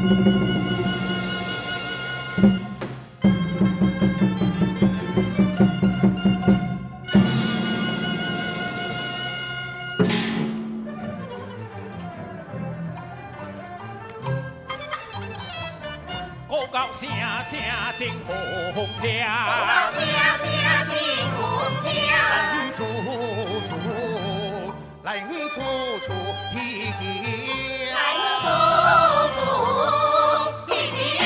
声声真好听， 声声真好听。 人处处，人处处喜气， 人处处喜气。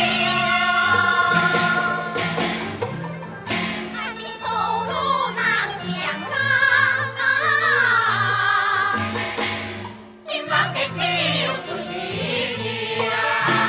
俺们走路南江啊，金郎的酒是喜气啊。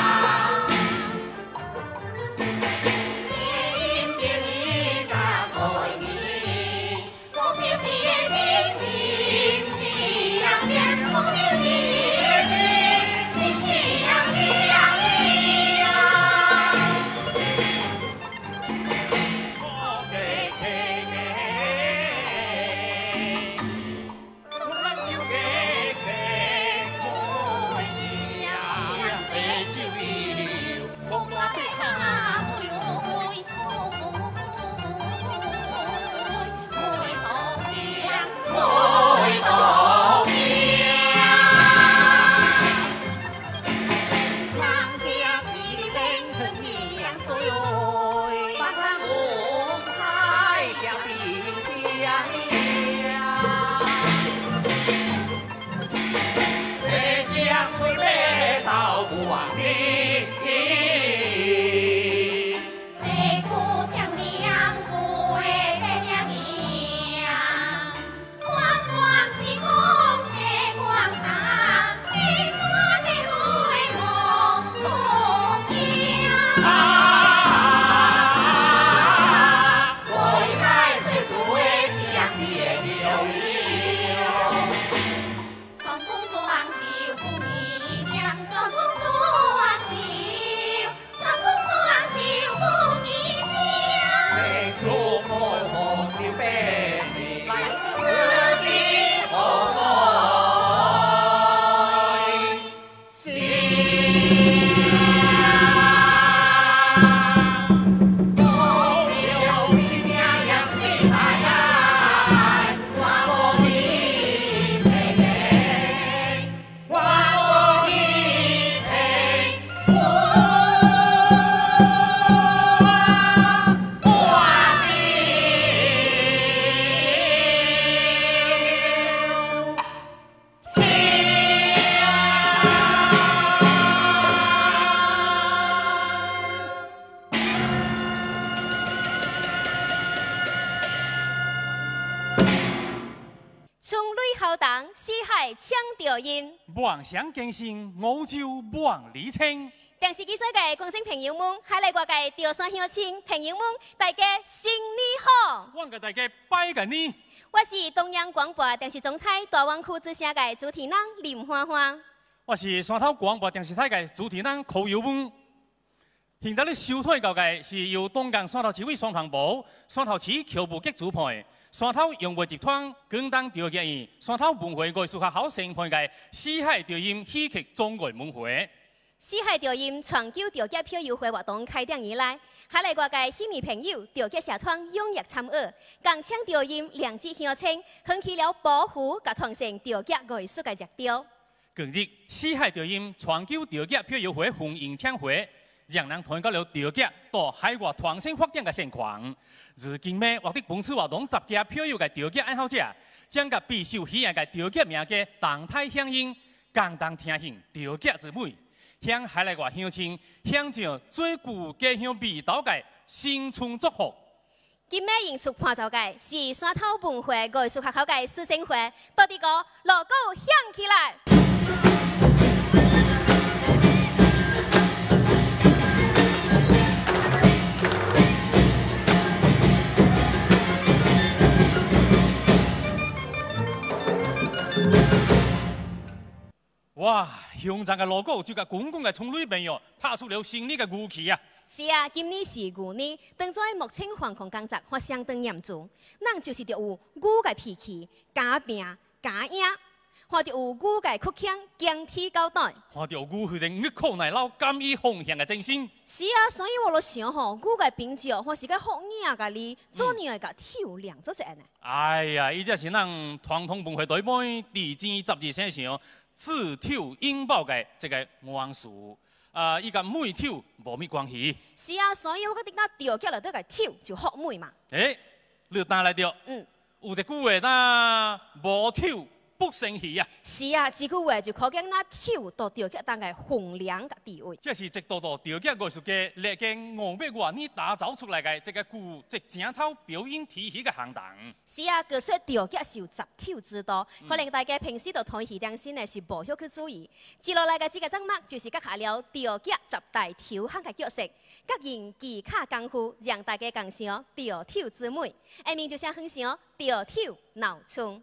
四海抢调音， 万象更新，欧洲万里青。 电视机所嘅观众朋友们，海内外嘅潮汕乡亲朋友们，大家新年好！ 我给大家拜个年。 我是中央广播电视总台大湾区之声嘅主持人林花花。 我是山头广播电视台嘅主持人寇友文。现在咧收睇到嘅是由东港山头市委双塘部、山头市侨务局主办。 山头音乐集团广东调剧院、山头文化艺术学校承办嘅四海调音戏剧总艺晚会。 四海调音全球调剧票优惠活动开展以来，海内外嘅戏迷朋友调剧社团踊跃参与，共抢调音良知乡亲，掀起了保护及传承调剧艺术嘅热潮。 近日，四海调音全球调剧票优惠红演唱会，让人看到了调剧到海外传承发展嘅盛况。 如今呢，我哋本次活动集结票友嘅调剧爱好者，将甲备受喜爱嘅调剧名嘅动态响应，共同听享调剧之美，向海内外乡亲享受最具家乡味道嘅新春祝福。 今日演出伴奏嘅是山头文化艺术学校嘅师生会，到底个锣鼓响起来！ 哇！乡镇嘅锣鼓就甲公共嘅从里边哟，拍出了新年嘅武器啊！ 是啊，今年是牛年，当在目前防控工作发相当严重，咱就是要有牛嘅脾气，加拼加赢。 看到有牛嘅哭腔，惊天交代。 看到牛佢哋欲哭耐劳、甘于奉献嘅精神。 是啊，所以我就想吼，牛嘅品质或是个好嘢嘅哩，做年嘅挑亮咗只呢。 哎呀，伊只是咱传统文化代表地支12生肖自挑引爆嘅这个元素。伊甲美挑无咩关系。 是啊，所以我觉得咱调脚来对个挑就好美嘛。 你就打来着。有一句话，咱无挑不成器啊。 是啊，这句话就可见咱挑到调脚当个衡量嘅地位。 这是一道道调脚艺术家历经500多年打造出来嘅这个古即正套表演体系嘅行当。 是啊，据说调脚是有10挑之多，可能大家平时就台戏当时呢是无晓去注意。接落来嘅这个节目就是甲下了调脚10大挑行嘅角色，各用技巧功夫，让大家感赏调挑之美。下面就先分享调挑闹春。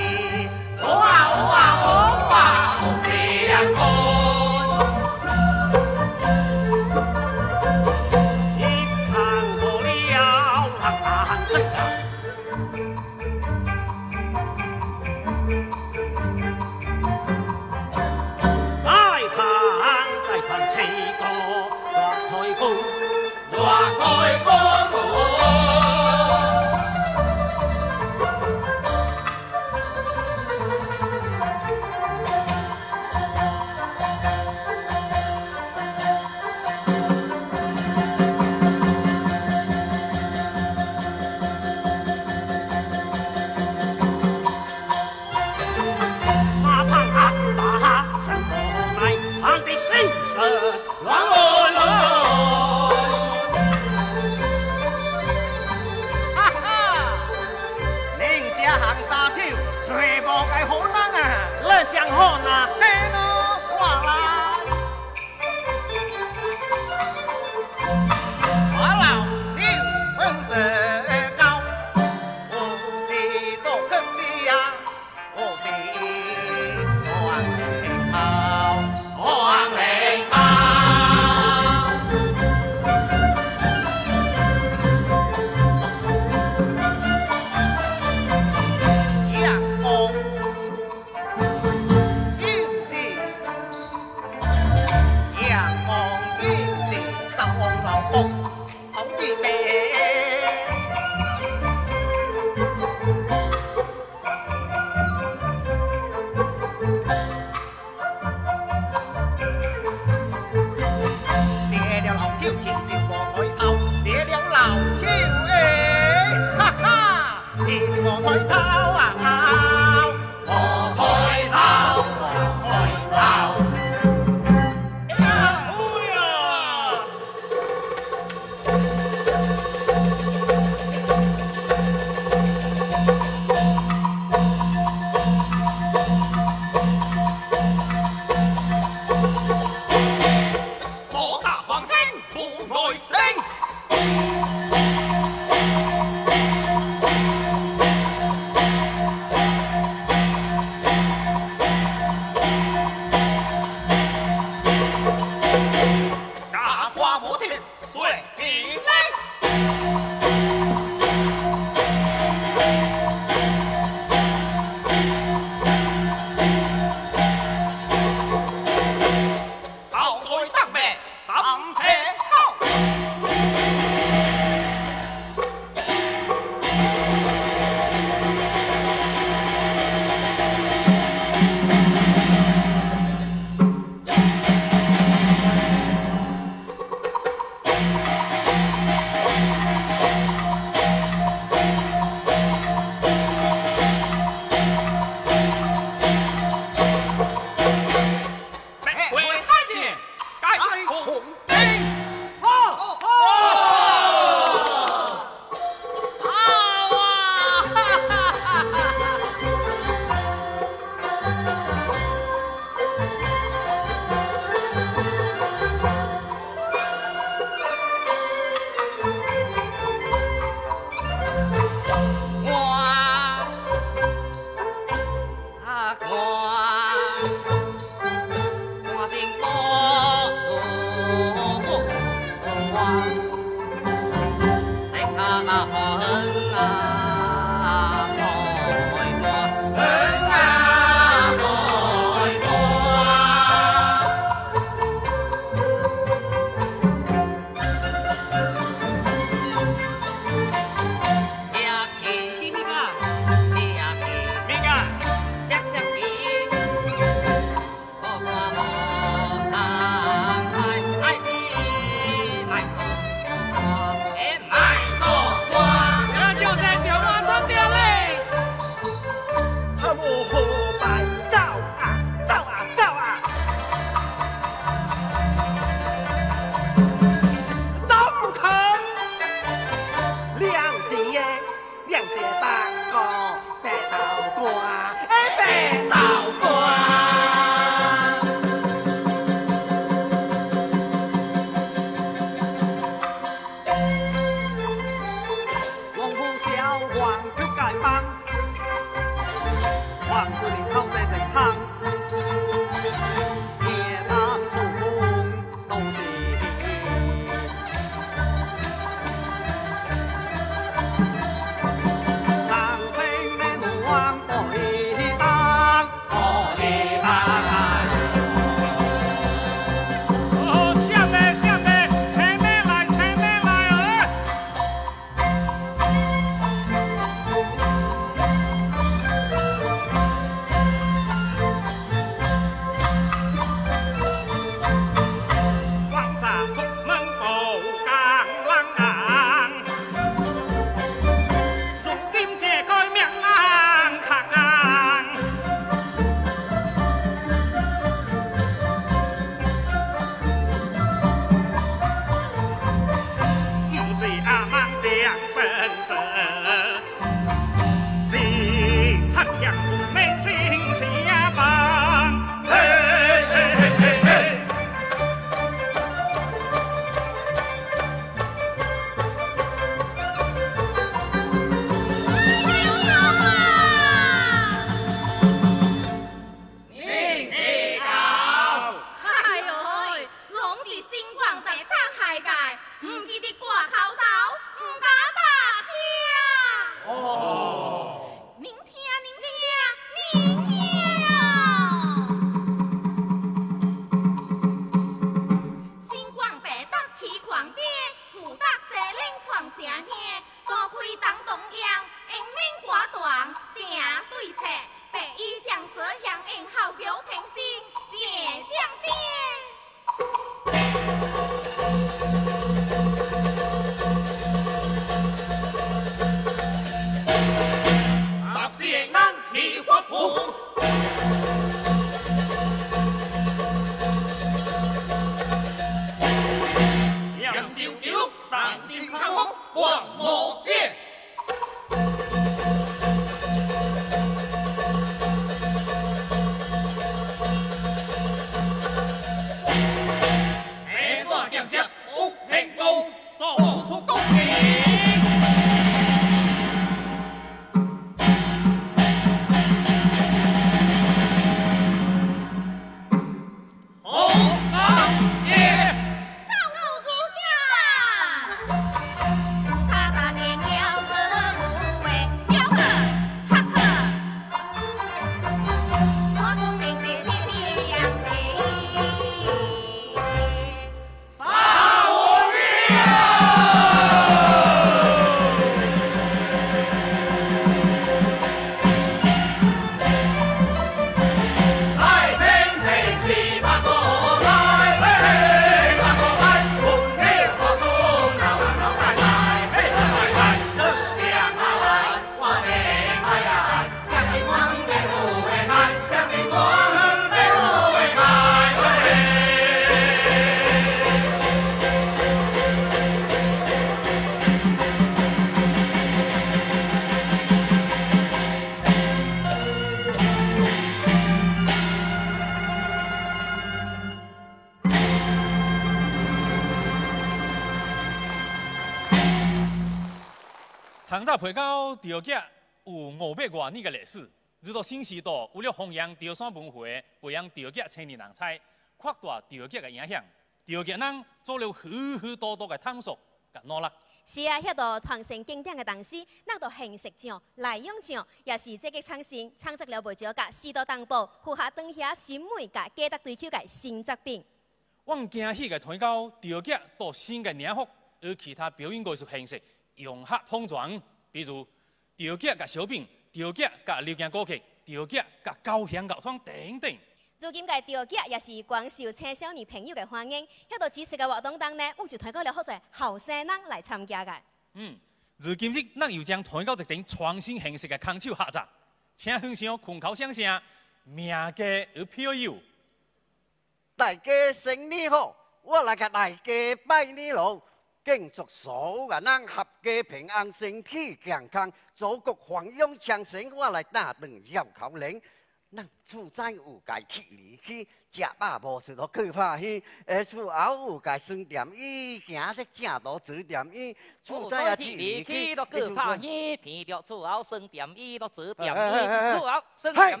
唐早陪到钓脚有500多年的历史，直到新时代为了弘扬钓山文化，培养钓脚青年人才，扩大钓脚的影响。钓脚人做了许许多多的探索甲努力。 是啊，遐道传承经典的东西，咱都形式上、内容上，也是积极创新，创作了不少甲时代同步、符合当下审美甲价值追求的新作品。 我惊喜的推到钓脚到新的领域，与其他表演艺术形式融合碰撞，比如钓脚甲小品、钓脚甲流行歌曲、钓脚甲高乡乐团等等。 如今个钓脚也是广受青少年朋友的欢迎，遐道支持的活动中呢，我就推到了好多后生人来参加个。 如今日，咱又将推到一种创新形式的空手合作，请分享空口相声，名家而票友。 大家生日好，我来给大家拜年喽！敬祝所有人合家平安、身体健康、祖国繁荣昌盛。我来打断绕口令。咱厝在有家铁离去，食饱无事都去拍戏。厝后有家酸甜椅，行在正道煮甜椅。厝在铁离去都去拍戏，闻着厝后酸甜椅都煮甜椅，厝后酸甜。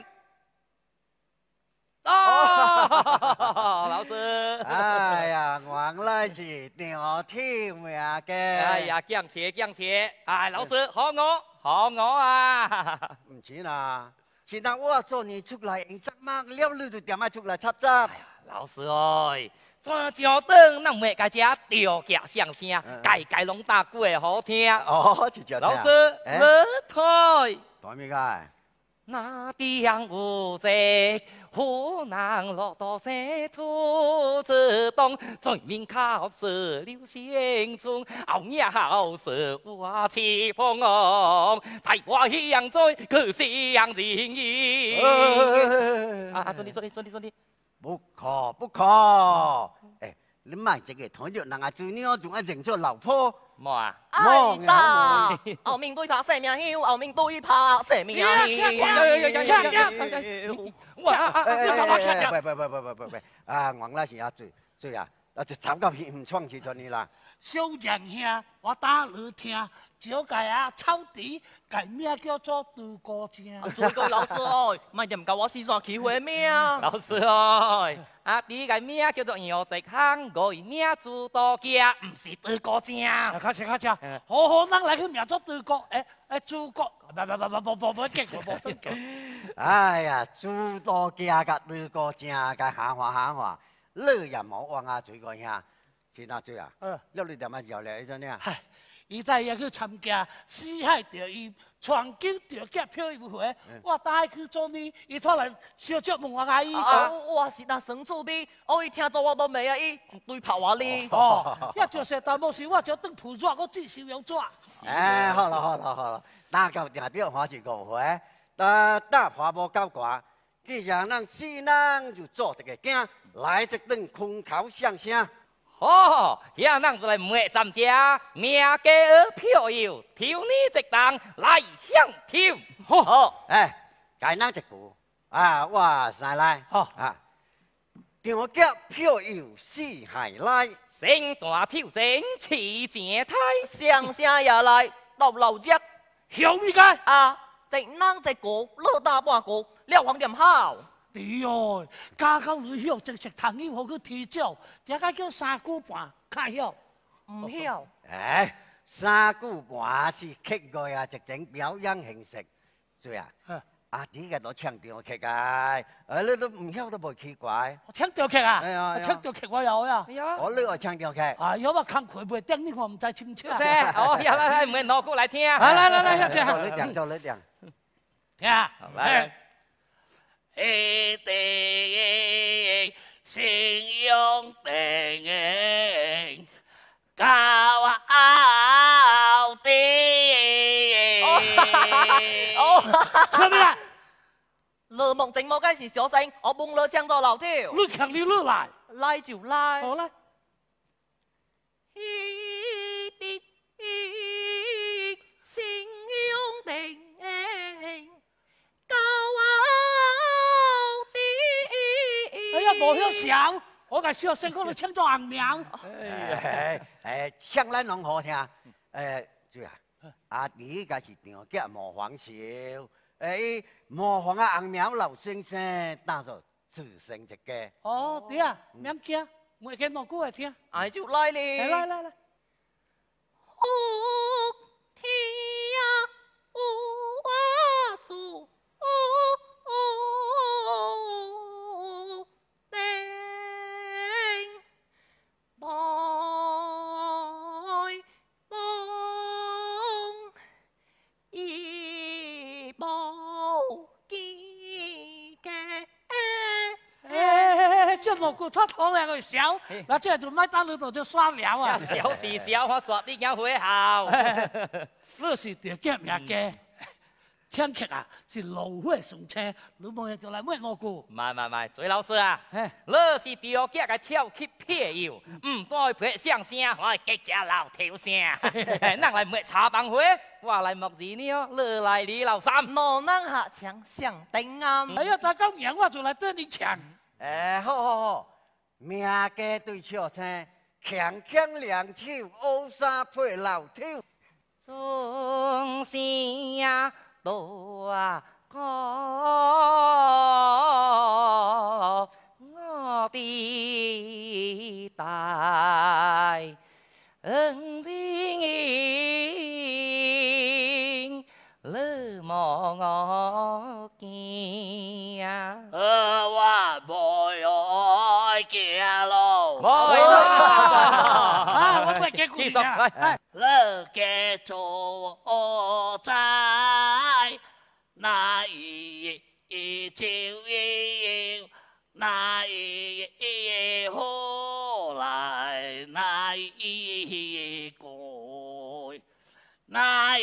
哦，老师。 哎呀，原来是张天命嘅。 哎呀，降切降切，哎，老师好我啊！ 唔是啦。是当我做你出来应责嘛，了你就点啊出来插插。 哎呀，老师哎，怎招等咱每家只钓脚相声，家拢打过好听。 哦，是这样。 老师，你推。 大咩个？ 那边有只湖南落到山土子东，最面靠石榴新村，后面好是花旗蓬昂，台湾乡在去乡人意。啊，尊你。 不可！哎，你卖这个团着人家做鸟，仲要认错老婆。 冇啊！ 哎呀，后面对拍生命香，后面对拍生命香。 哇！喂！啊，原来是阿水啊，就走到去唔创起咗你啦。 小将兄，我打你听，这个啊草地，个名叫做杜哥正。 做个老师哦，卖点教我四川起回名。 老师哦，啊，第一个名叫做杨泽康，我名朱多家，唔是杜哥正。 卡车，好，咱来去名做杜哥，朱哥，不激。 哎呀，诸多家甲杜哥正个行话，你也冇往啊水个兄。是哪水啊？了你点啊摇来迄阵啊？ 嗨，伊在也去参加四海钓鱼全球钓脚漂游会，我带去做呢，伊出来小酌问我阿姨。 我是那生主笔，我一听到我都未啊，伊对拍我哩。 也就是但冇事，我就等捕捉，我自收养抓。 哎，好了，打到定钓花是误会，打花无够挂，既然咱四人就做一个囝，来一顿空口相声。 好，遐咱就来每参加，名家儿票友，挑你一档来享挑。 好，该咱一句啊，我先来。 好啊，张脚票友四海来， 身大挑战齐前台， 相声也来，老只晓咪个？ 啊，一人一个，乐大半个，了黄点好。 对哦，家教女晓正式谈语好去提早，这个叫三句半，较晓。 唔晓。 三句半是客家啊，一种表演形式。对啊，阿弟个都唱张曲个，你都唔晓都无奇怪。 唱张曲啊？ 哎呀， 唱张曲我有呀。 我你爱唱张曲。 哎呀，我看佢袂顶，你我唔知清楚。 是，哦，来，唔免攞过来听。 来， 做你点。 听， 来。 一定信用定高傲的。唱咩啊？ 乐梦静冇计是小声，我帮你唱到老跳。 你强你来， 来就来。 好来。 一定信用定高傲的。 哎呀，无晓想，我甲小声讲你唱做红名。 唱咱拢好听。对啊， 啊，第一个是长脚模仿秀，模仿啊红苗老先生当作自成一家。 哦，对啊，免惊，我见两句会听。 哎，就来哩。 来。 哦，天有我主，定拜东一步几个。 这两句出头两个笑，那这就卖当你度就算了啊。 小是小，我绝对讲会好。 你是着脚名家，请客啊是路火上车，你问就来问我句。 慢，水老师啊，你是着脚个跳起撇油，唔该拍相声，我吉只老头声。咱来抹茶帮会，我来木字呢哦，你来李老三。 我能下枪上顶暗。 哎呀，大讲赢我就来对你抢。 好，名家对笑声，强两手，乌纱配老头。 忠心呀，大哥，我的大恩情，你莫我见呀。 我无爱见咯。啊，我不给故事啊。你家做在那一就要，那一好来那一改，那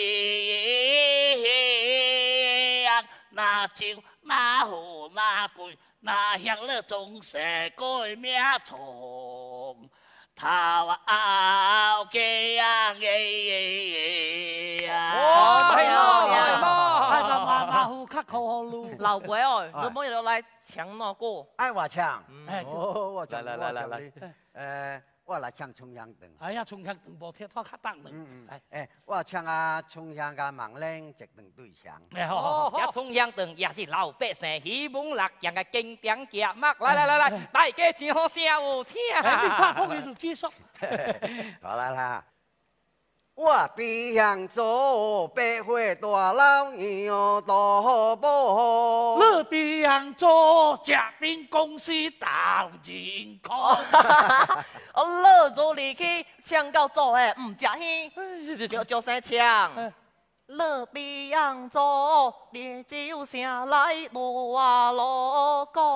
一那就那好那贵，那向了总是改名从。头后嘅啊嘅啊！ 係咯， 係就馬虎咳口好路。 老鬼哦，你冇嘢來搶我歌。 爱我唱， 哎我唱， 來我來唱葱香燈。 哎呀，葱香燈無鐵拖卡燈嚟。 我唱啊葱香甲盲鈴一頓對唱。 哦，一葱香燈也是老百姓希望樂人嘅經典節目。來，大家真好笑有請。 你拍風佢就結束。 好啦，我邊鄉做百歲大老二哦，大寶。 你邊樣做食品公司鬥錢礦？ 我老早離去搶到做誒，唔食氣，就生搶。你邊樣做烈酒聲來羅啊羅歌。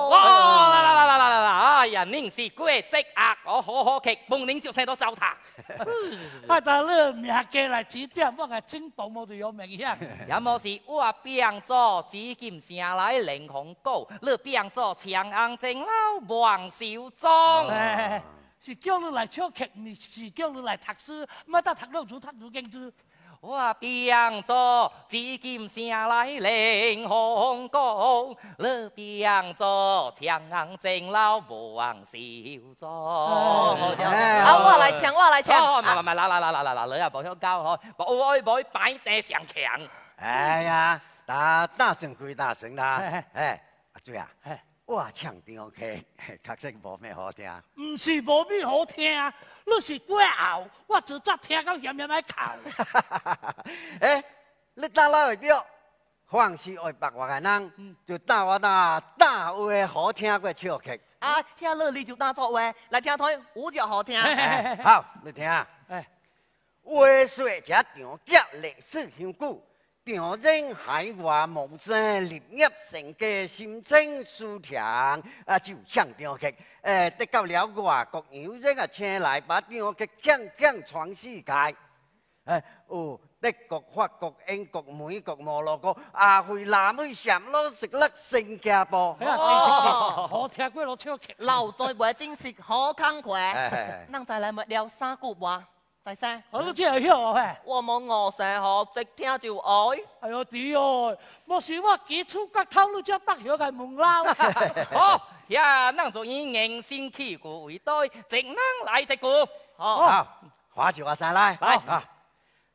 來，哎呀，您是國際壓，我好劇，夢您就生到糟蹋。 啊！但你名家來指點，我係青島冇就有名響。 也冇是我變做紫金城來凌紅高，你變做長安正老王小莊。 是叫你來唱劇，唔是叫你來讀書，乜得讀到讀經書。 我變做紫金城來凌紅高，你變做長安正老王小莊。 我來搶，我來搶。 哦，來，你又冇香交嗬，我愛買擺地上強。 哎呀，大聲歸大聲啦，阿水啊，我唱張曲，確實無咩好聽。 唔是無咩好聽，你是過後，我就則聽到嫌嚟哭。 你打哪會着？凡是愛白話嘅人，就打我打話好聽嘅唱曲。 啊，遐你就當作話來聽台，有就好聽。 好，你聽。話說這場節歷史悠久。調整海外無聲立業成嘅心情舒暢，就唱張劇，得到了外國友人啊請來把張劇強傳世界。德國、法國、英國、美國、摩洛哥、亞非、南美、暹羅、敕勒、新加坡。 真是好聽過我唱劇。 老在話真是好慷慨。能再來沒了三句話。大聲， 我都真係曉啊！ 我冇餓聲學，直聽就愛。 哎呦弟哦，莫是我幾處骨頭，你只北曉嘅門撈。 好，呀，能做以硬性氣鼓為對，直能來直鼓。 好，話就話晒來。 來。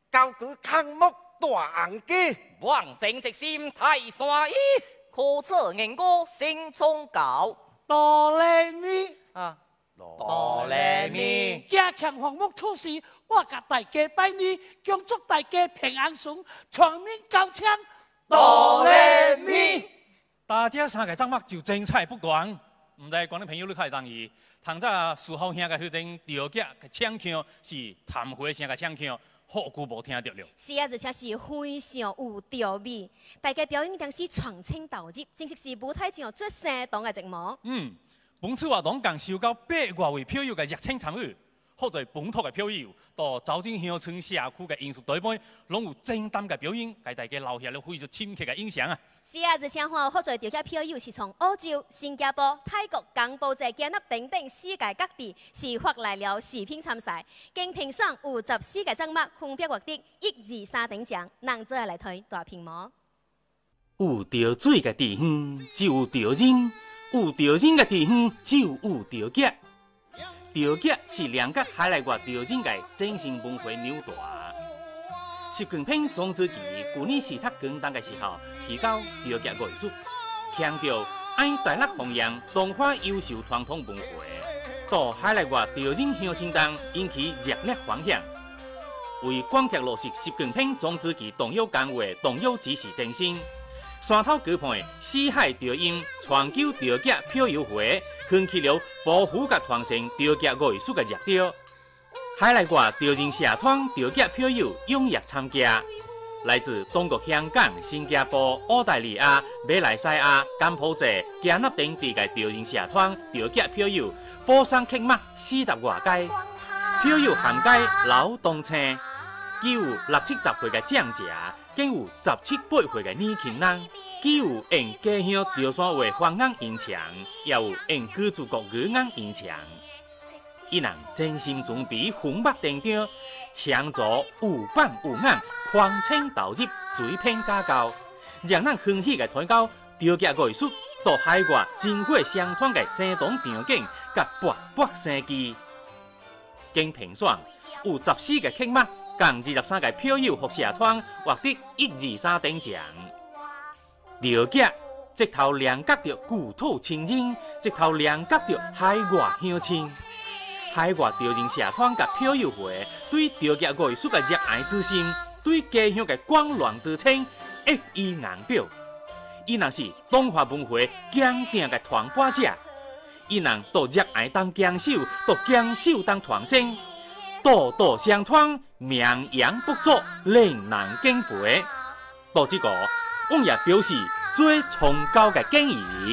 高举康木大红旗， 望正直心泰山依。 可测人歌心中高。 哆来咪， 啊，哆来咪。 加强项目出事，我甲大家拜年，恭祝大家平安顺，全面高唱。 哆来咪。 大家三个节目就精彩不断，唔知观众朋友你较会同意？通早苏浩兄嘅迄种调脚嘅唱腔是谭回声嘅唱腔，好久无听到了。 是啊，而且是非常有调味。大家表演当时传情投入，正式是舞台上最生动嘅节目。 本次活动共收到8外位票友嘅热情参与，好在本土嘅票友到走进乡村社区嘅艺术队班，拢有正当嘅表演，给大家留下了非常深刻嘅印象啊！ 是啊，而且好在调脚票友是从澳洲、新加坡、泰国、柬埔寨、加纳等等世界各地是发来了视频参赛，经评选有14个节目，分别获得1、2、3等奖，人做来推大屏幕。 有钓水嘅地方就有钓人，有钓人嘅地方就有钓脚。钓脚是两个海内外钓人嘅精神文化纽带。习近平总书记去年视察广东嘅时候，提到钓脚艺术，强调爱大陆弘扬中华优秀传统文化，到海内外钓人乡亲中引起热烈反响。为广泛落实习近平总书记动摇讲话、动摇指示精神，山头举办四海钓音全球钓脚票友会，掀起了保护甲传承钓脚艺术嘅热潮。海内外钓人社团钓脚票友踊跃参加，来自中国香港、新加坡、澳大利亚、马来西亚、柬埔寨、加纳等地嘅钓人社团钓脚票友，步上客马40外街，票友涵盖老中青，既有60、70岁嘅长者，更有17、8岁嘅年轻人，既有用家乡钓山话方言音墙，也有用各族国语言音墙。伊人精心准备，红目登场，枪座有板有眼，狂青投入，水平加高，让咱欢喜嘅看到钓脚艺术到海外真火相传嘅生动场景，甲勃勃生机。经评选，有14个客马，共23个票友和社团获得1、2、3等奖。钓脚直头连接着故土亲人，直头连接着海外乡亲。海外钓人社团甲票友会对钓脚艺术嘅热爱之心，对家乡嘅光荣之情溢于言表。伊若是中华文化坚定嘅传播者，伊人都热爱当坚守，都坚守当传承，代代相传，名扬不足，令人敬佩。到这个，我也表示最崇高嘅敬意。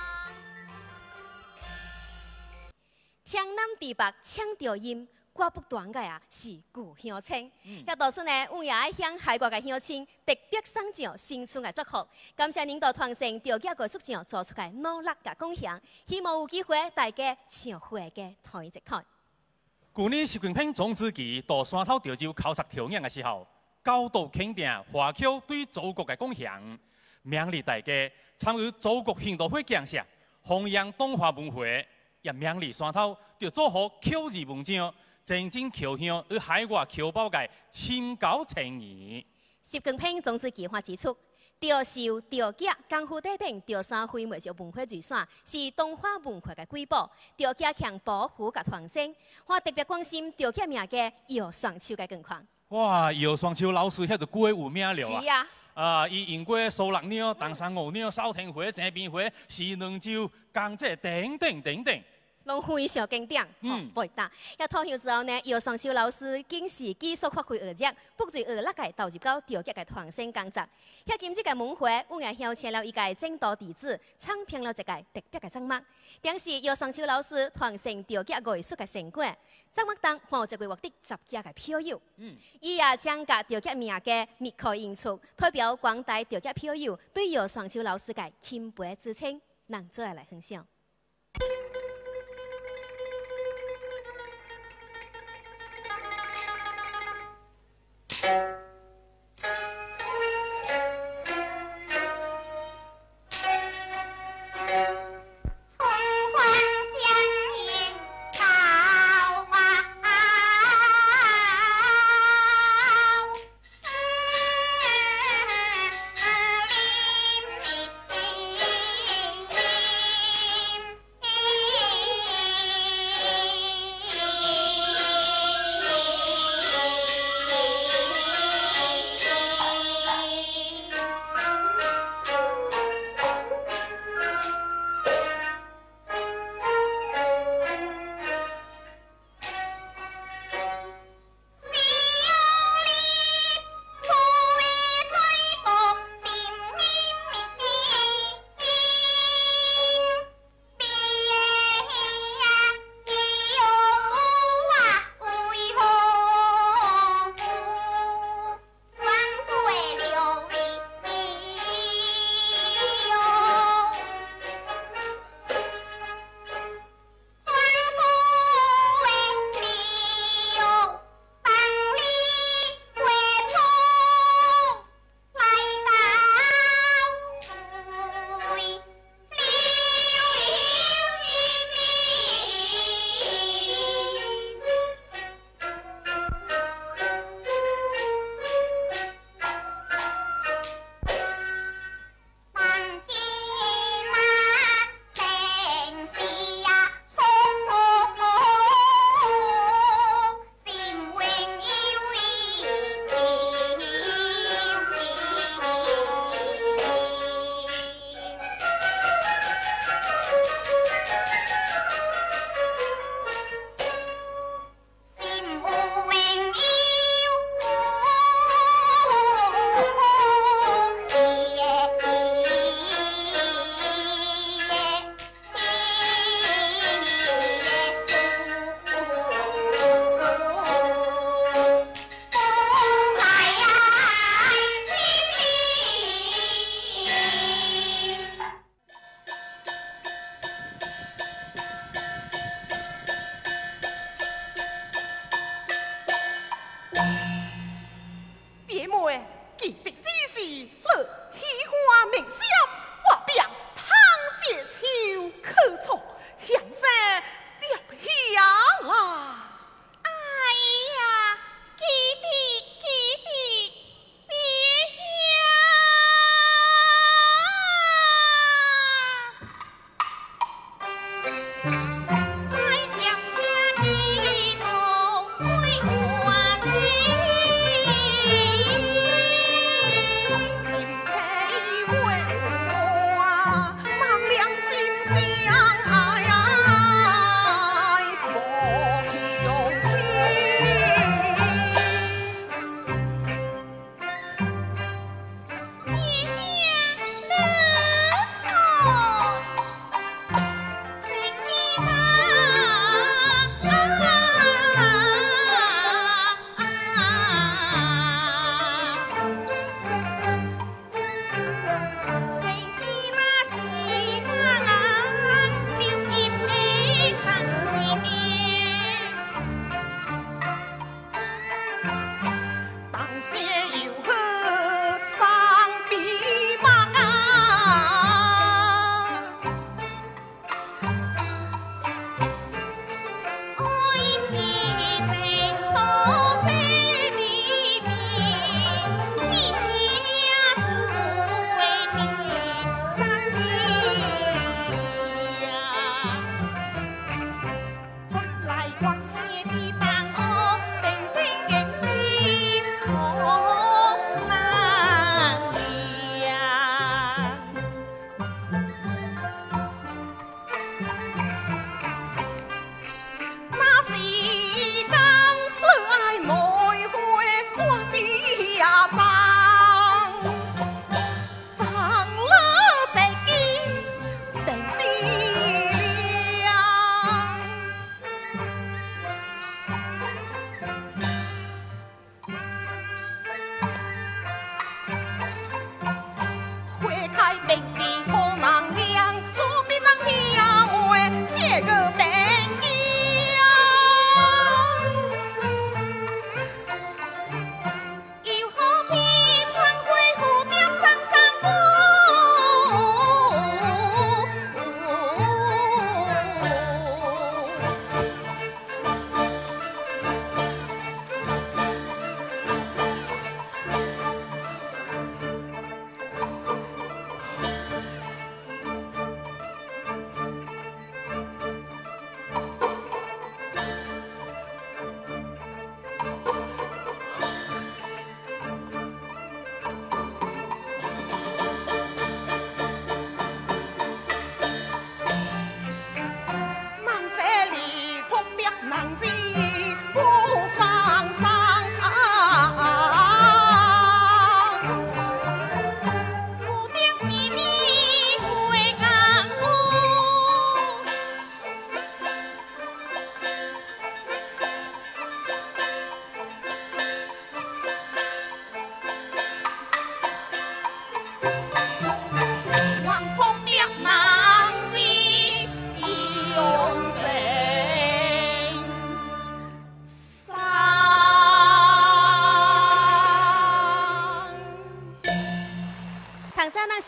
天南地北抢钓音，歌不断嘅啊是故乡情。也到此呢，我也爱向海外嘅乡亲特别送上新春嘅祝福，感谢您对传承钓脚艺术上做出嘅努力嘅贡献，希望有机会大家相会嘅台一台。 去年习近平总书记到山头潮州考察调研嘅时候，高度肯定华侨对祖国嘅贡献，勉励大家参与祖国庆祝会建设，弘扬中华文化。也勉励山头要做好口字文章，真正侨乡与海外侨胞嘅深厚情谊。 习近平总书记还指出，钓寿、钓脚、功夫等等钓山非物质文化遗产是中华文化嘅瑰宝，钓脚强保护甲传承。我特别关心钓脚名嘅姚双秋嘅情况。 哇，姚双秋老师迄就过有名了是啊。 伊用过苏六鸟、东山五鸟、扫天花、正边花、西两洲、江浙等等等等。 拢非常经典，不打。也投降之后呢，姚双秋老师竟是继续发挥而热，不罪而力嘅投入到钓脚嘅传承工作。遐今次嘅晚会，我也邀请了一个正道弟子，唱评了一个特别嘅节目。当时姚双秋老师传承钓脚艺术嘅成果，节目中还有一位获得10家嘅票友。伊也将甲钓脚名嘅密刻演出，代表广大钓脚票友对姚双秋老师嘅钦佩之情，咱做下来分享。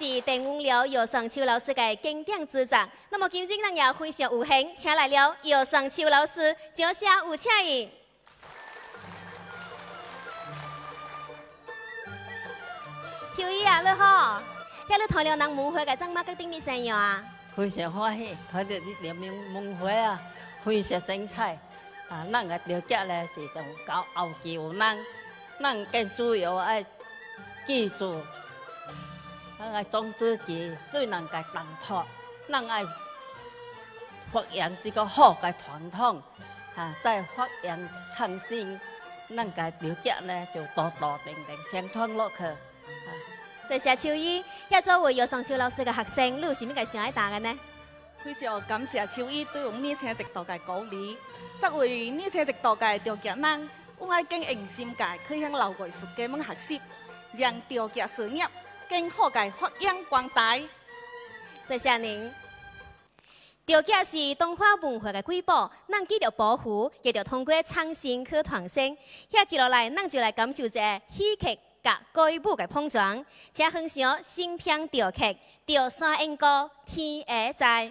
是邓永辽、姚双秋老师嘅经典之作。那么今日咱也非常有幸，请来了姚双秋老师，掌声有请伊。秋姨啊，你好，遐你谈了人舞会嘅怎么决定咩生意啊？ 非常欢喜，睇到呢条舞会啊，非常精彩。啊，咱嘅条件咧是同搞后期有咱更主要爱记住，咱爱种子期对人嘅传托，咱爱发扬这个好嘅传统，啊，再发扬创新，咱嘅条件呢就大大定定相传落去。 谢谢秋姨，遐作为姚双秋老师嘅学生，你有啥物嘅想爱答嘅呢？ 非常感谢秋姨对我们年轻一代嘅鼓励。作为年轻一代嘅条件人，我爱更用心界去向老艺术家们学习，让条件事业更好嘅发扬光大。 谢谢您。条件是东华文化嘅瑰宝，咱既要保护，亦要通过创新去传承。遐接落来，咱就来感受一下戏剧甲歌舞嘅碰撞，请分享新片调剧《调山雁歌天下在》。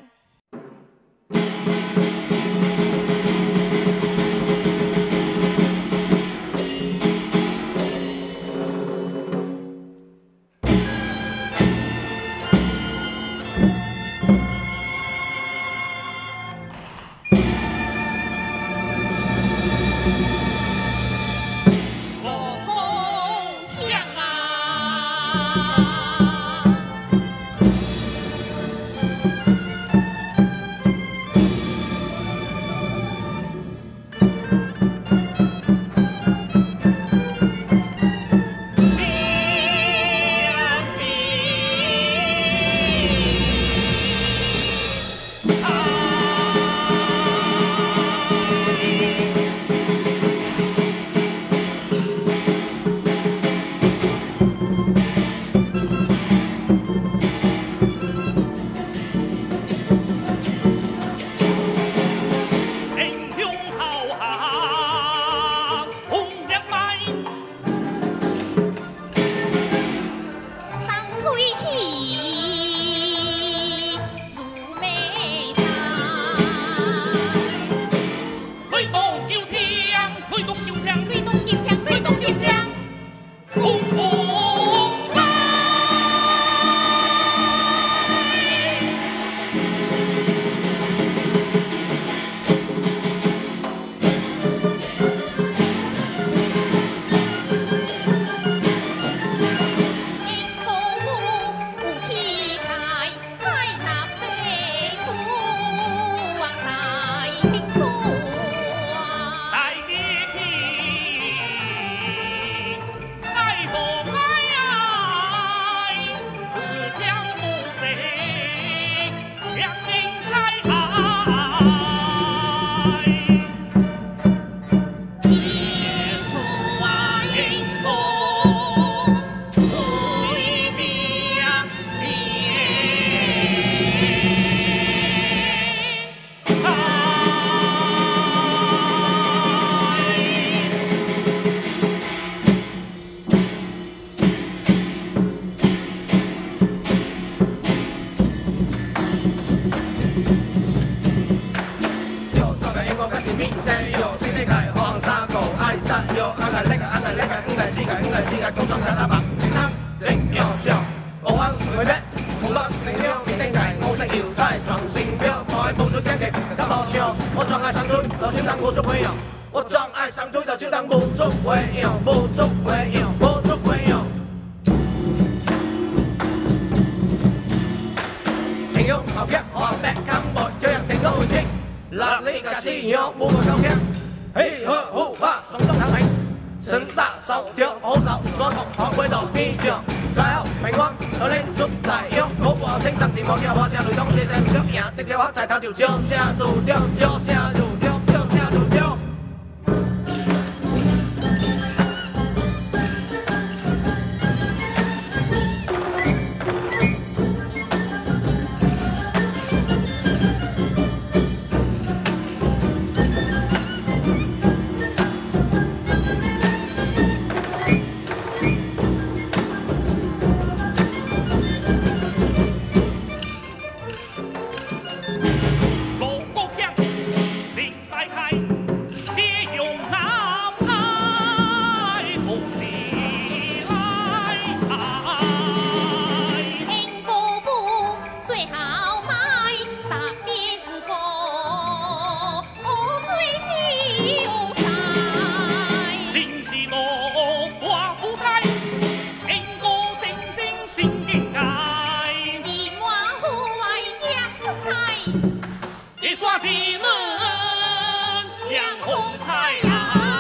红彩呀。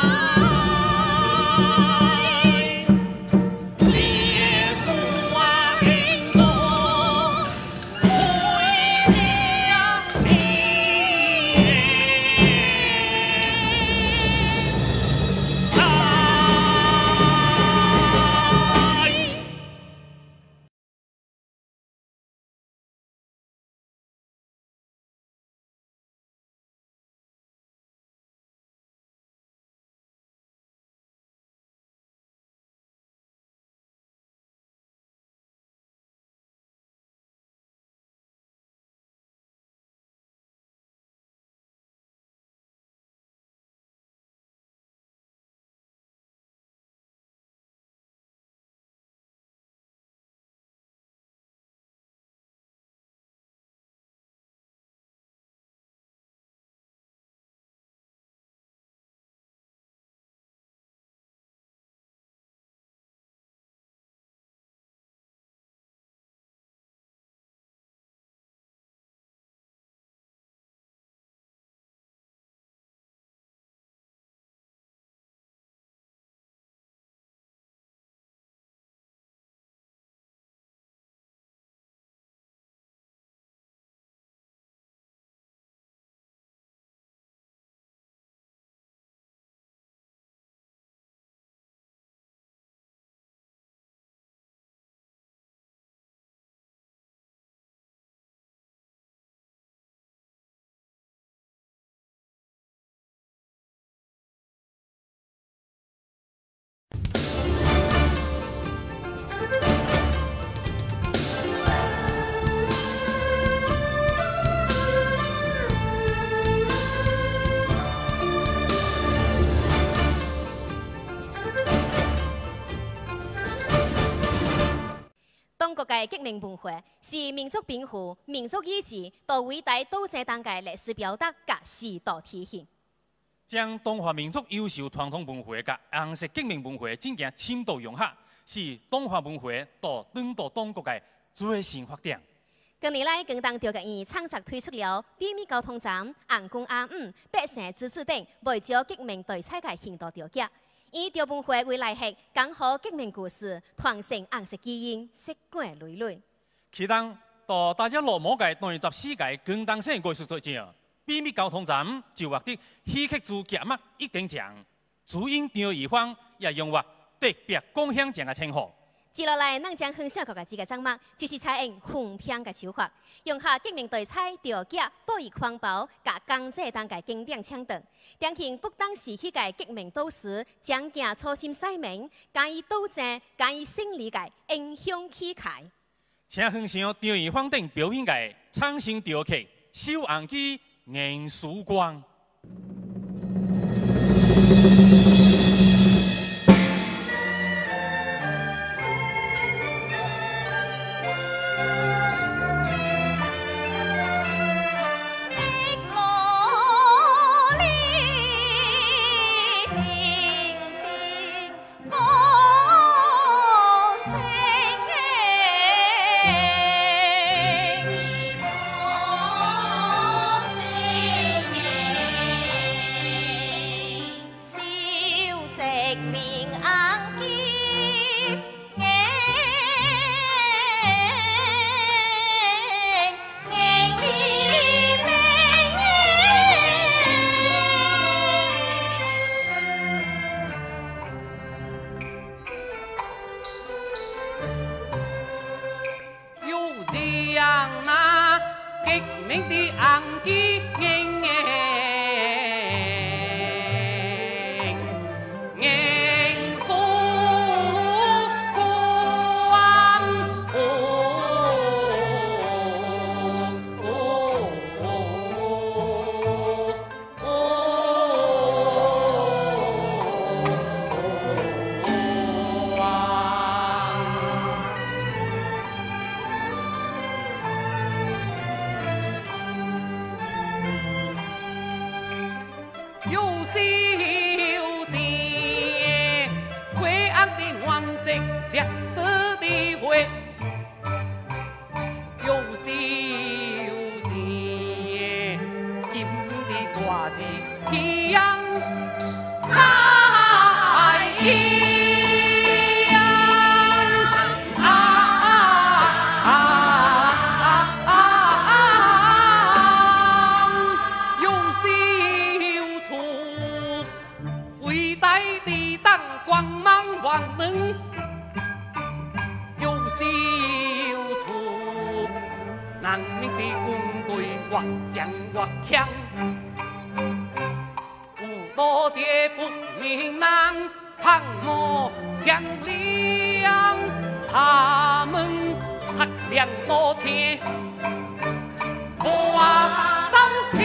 中国嘅革命文化是民族庇护、民族意志到伟大斗争当嘅历史表达甲时代体现。 将中华民族优秀传统文化甲红色革命文化真正深度融合，是中华文化到领导中国嘅最新发展。 近年来，广东调解院创策推出了秘密交通站、红公阿五、百姓支持等为咗革命对采嘅行动调解。以调文化为内核，讲好革命故事，传承红色基因，色冠累累。 期待到大家落幕嘅24届广东省艺术节奖，秘密交通站就获得戏剧组节目1等奖，主演张艺芳也荣获特别贡献奖嘅称号。 接落来，咱将分享各个几个项目，就是采用横屏嘅手法，用下革命对彩、调架、保育环保、甲江浙当嘅经典唱段，展现不当时期嘅革命斗士，将行初心使命，加以斗争，加以胜利嘅英雄气概。 请分享张艺芳等表演嘅创新调剧《小红机硬曙光》。 挂子香在天。将越强，有多些不明难，盼我强亮，他们擦亮多切，我当天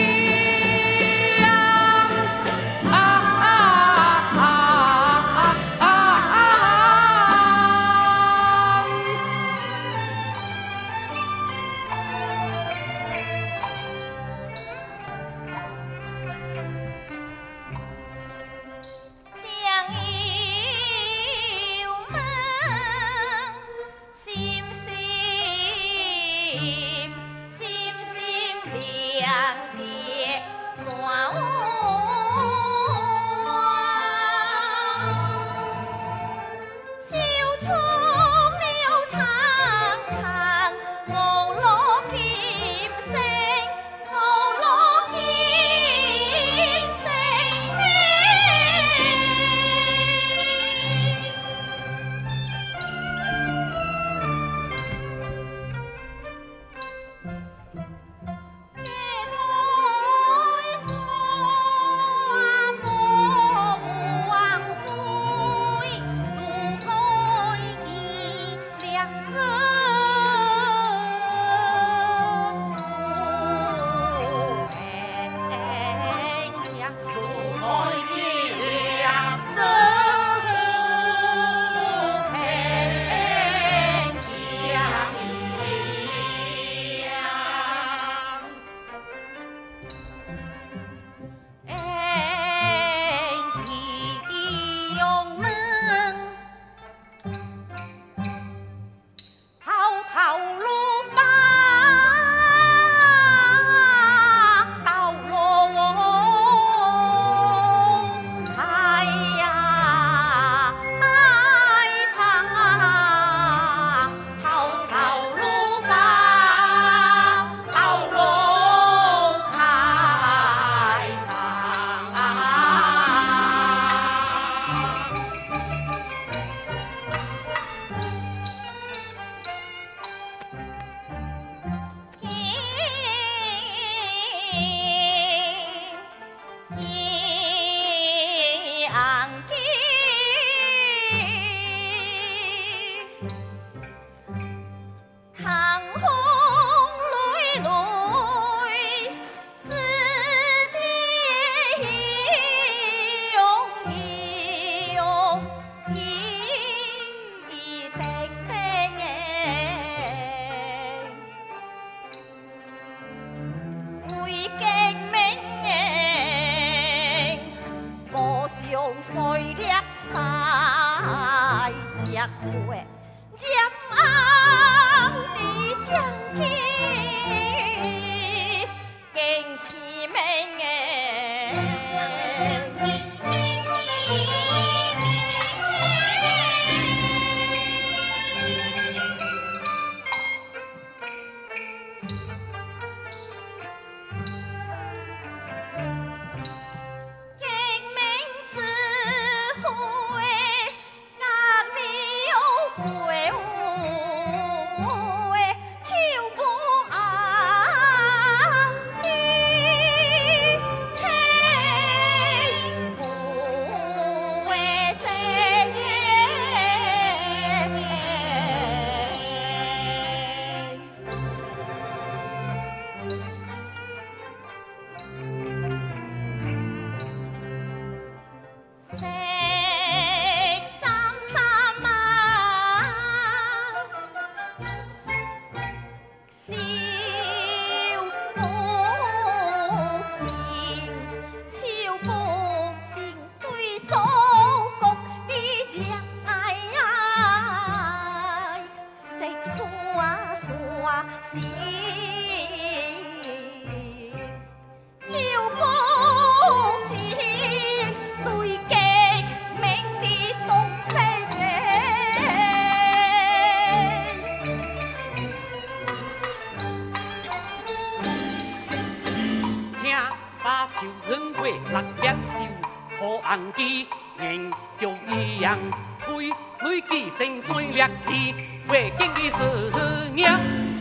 生活六两酒，可红机人就一样，推累计成水劣质，为经济事业，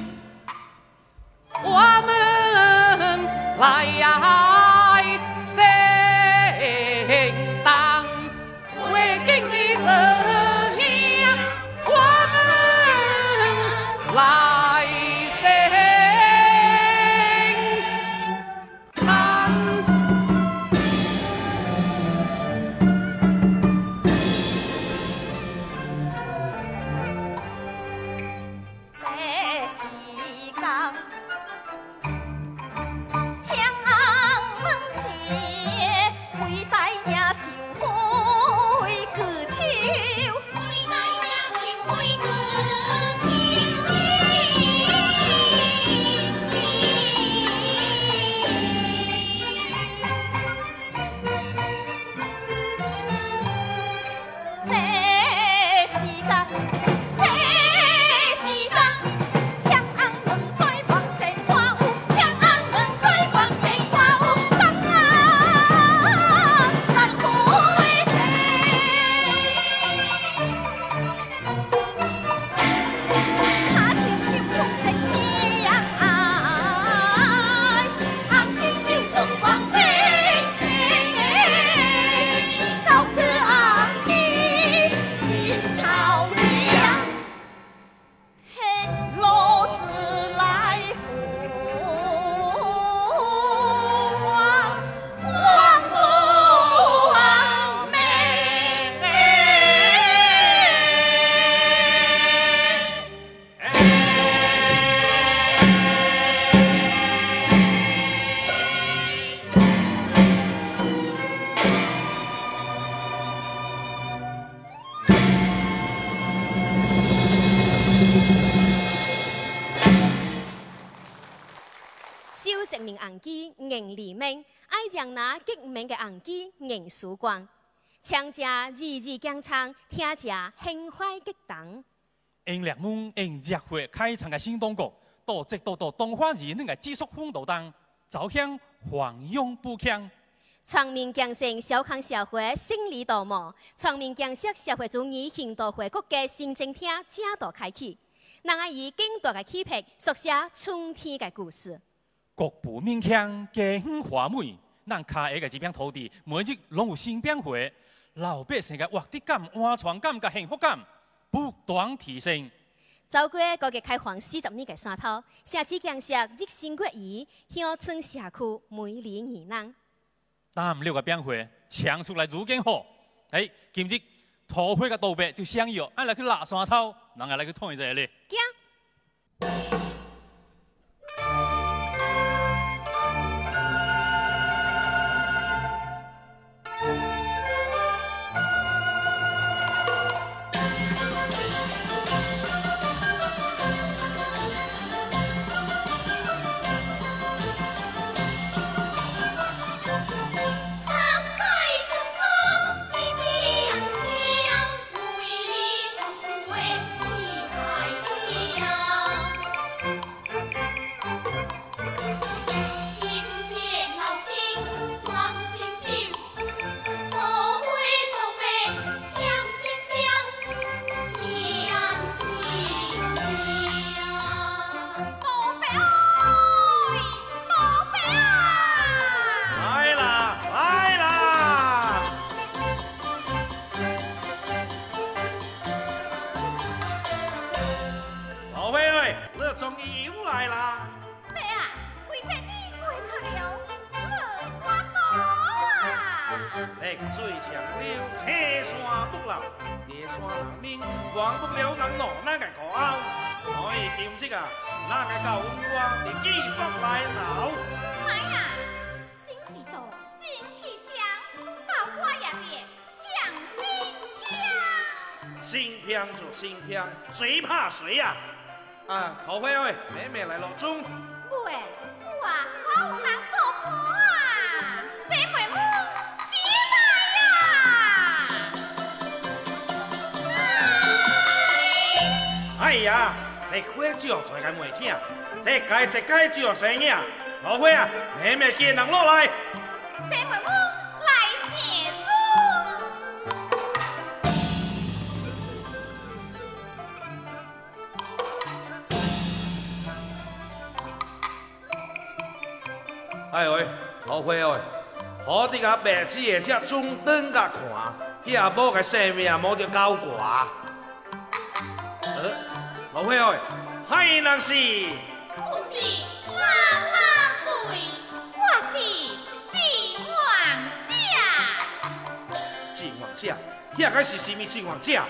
我们来承担，为经济事业，我们来承担。 这时间，天红门前，为大娘受惠举手，为大娘受惠这时间。天红门在光前花舞，天红门在光前花舞，人啊，人会生。他亲手创这样爱，红心手中光前情，高歌红衣心头凉。黑路子来望不望美。 修一面红机迎黎明，爱将那激明的红机迎曙光。唱者日日江唱，听者兴怀激动。 因热门因热血开场嘅新动国，到直到动画日恁嘅技术风度当，走向黄勇不强。 全面建成小康社会胜利道路，全面建设社会主义现代化国家新政厅正道开启。人爱以更大嘅气魄，书写春天嘅故事。 国步勉强，家园华美，咱卡下嘅这片土地，每日拢有新变化，老百姓嘅活得感、安全感、甲幸福感不断提升。 走过高级开放40年嘅山头，城市建设日新月异，乡村社区美丽宜人。 淡了嘅变化，唱出来如更好。今日土匪嘅道别就相约，俺来去拉山头，人来去看一下咧。 行。 终于又来啦！ 爸啊，几百年过去了，我无啊！ 历水长流，车山不老，夜山人民，忘不了人路咱个苦后。所以今日啊，咱个教我哋继续来闹。 哎呀，新时代，新气象，教我也得抢新新片就新片，谁怕谁呀？啊，土匪喂，妹妹来落钟。 喂，我好难做婆啊！这妹妹进来呀！ 哎呀，这花招才个物件，这届只有生意。土匪啊，妹妹见人落来。 这妹妹来接尊。 哎喂，好伙哦，好伫甲白纸的只准等甲看，遐某个生命摸着高挂。好伙哦，嗨人是。 不是啦啦队，我是晋王者。 晋王者，遐个是甚物晋王者？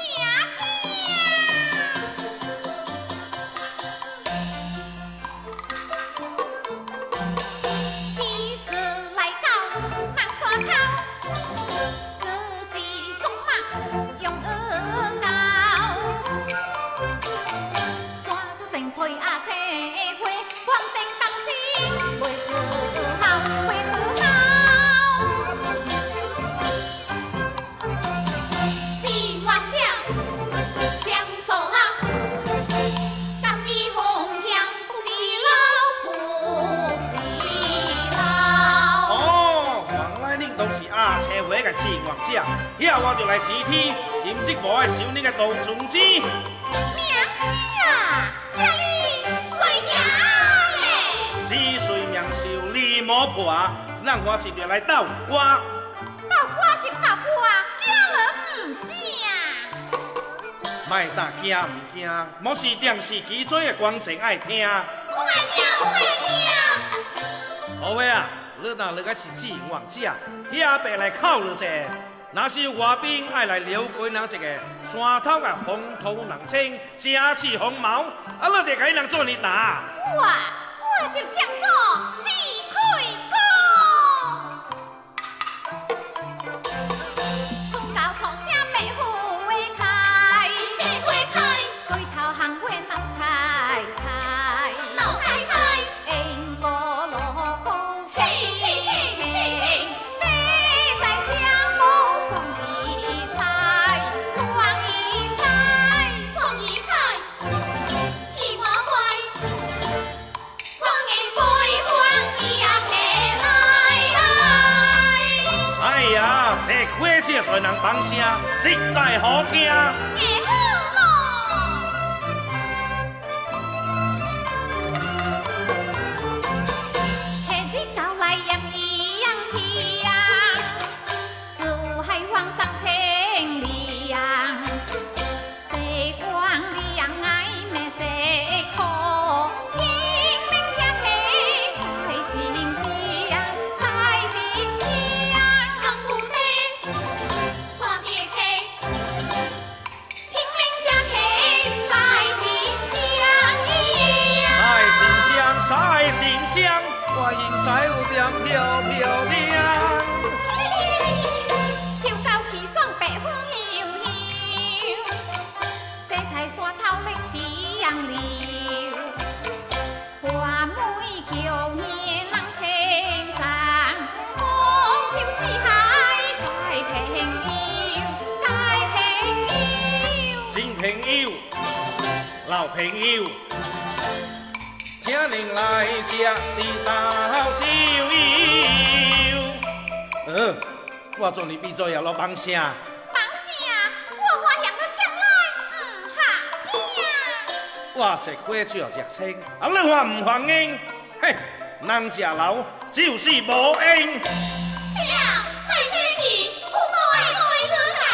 晋王者，遐我就来试天，今即无爱收你个杜春枝。 名啊，遐你最假嘞！ 只随命寿你无破，咱我是着来斗我。 斗我就斗我，惊了唔惊。 莫大惊唔惊，莫是电视机做的观众爱听。 我爱听，我爱听。 好伙啊！你若那个是晋王者，遐白来考虑者，若是外宾爱来撩鬼人一个山头个风头人清，城市红毛，啊，你得该人做你打。 我就唱作四开歌，从高头声白花开，白花开，对头行过闹菜菜，闹菜菜，因果路高。 这火车传人放声，实在好听。我现在有点飘飘香， 秋高气爽，白风悠悠，西台山头绿枝杨柳，花梅桥年人称赞，风潮四海介朋友，介朋友， 新朋友，老朋友。请您来吃地道酒油。我做你闭嘴也落放声。 放声，我花香都唱来唔好听。 我这火笑热清，啊你话唔欢迎？嘿，人食老就是无缘。 哎呀，卖生气，我无爱爱你来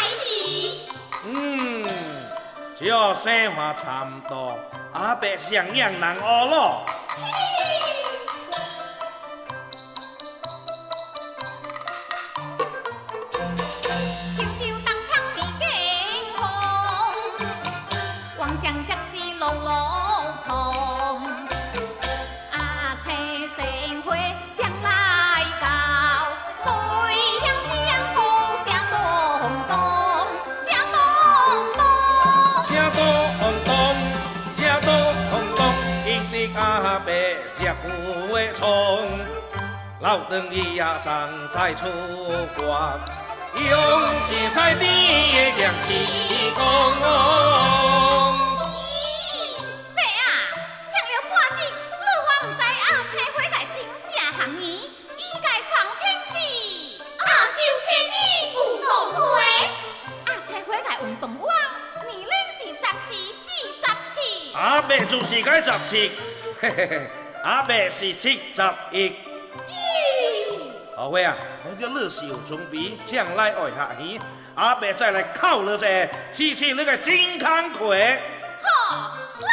气。这生活差唔多。阿伯上样人学咯， 秋秋当枪地健康，妄想只是路路通。阿车生活将来到，对向江湖向东东，向东东， 向东东。阿伯吃苦的葱，老邓伊也常在出发，用青菜地的凉气讲。 伯啊，唱了半日，你我唔知阿车花个真正行年，伊个创清啥伯就是该17，嘿嘿嘿，阿伯是71。后尾啊，看到你是有准备，将来爱下鱼，阿伯再来犒劳者，试试你个真慷慨。 好，来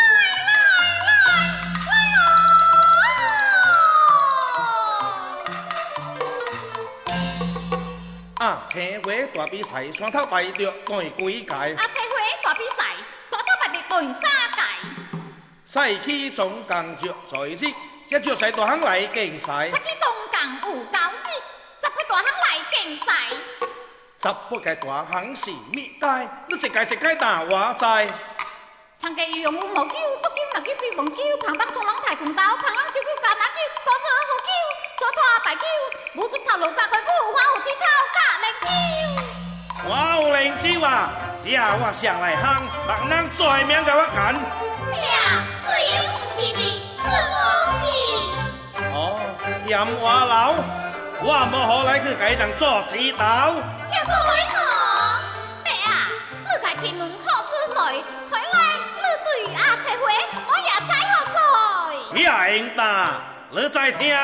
哦！ 啊，青花大比赛，山头排着对几届？ 啊，青花大比赛，山头排着对3届。 赛期总共就在日，这就使大行来竞赛。 赛期总共有9日，10个大行来竞赛。 11个大行是咩届？你一届打我知。 参加游泳、羽毛球、足球、篮球、乒乓球、棒棒冲浪、跆拳道、螳螂球、橄榄球、高射好球、沙拖排球、武术、头路、甲拳舞、花舞、体操、甲篮球。 我有灵手啊！是啊，我上来行，别人做名甲我干。 呀，对有弟弟，是我是。 哦，嫌我老，我无好来去甲伊人做指导。 遐说为何？爸啊，你家天门好之水，台湾你对阿青花，我也知好在。 遐应当，你再听。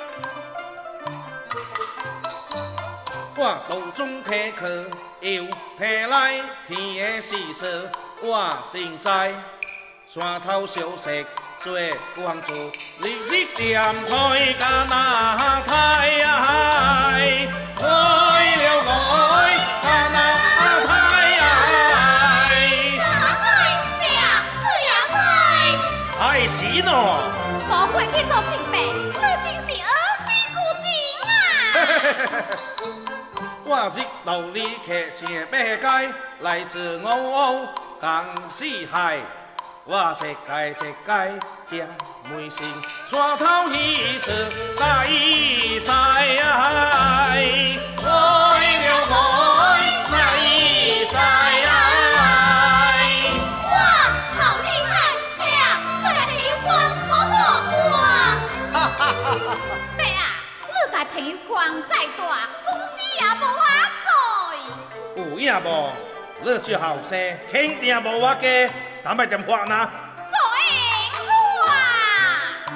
我途中体课又爬来天的四射，我正在山头小食做光做，日日点开甲那太爱，爱了爱甲那太爱。 爸啊，你也知。 爱死喏！ 无过去做正白，你真是儿时孤情啊！ 我日路里客正八街，来自五湖江四海。我一届行梅城，山头彼此在在爱，爱了爱在在爱。 哇，好厉害！爸啊，你家朋友框好好看。 哈哈哈哈！ 爸啊，你家朋友框再大，公司也无我做。 有影无？你就后生，肯定无我家，但卖点发呐。 做应好啊！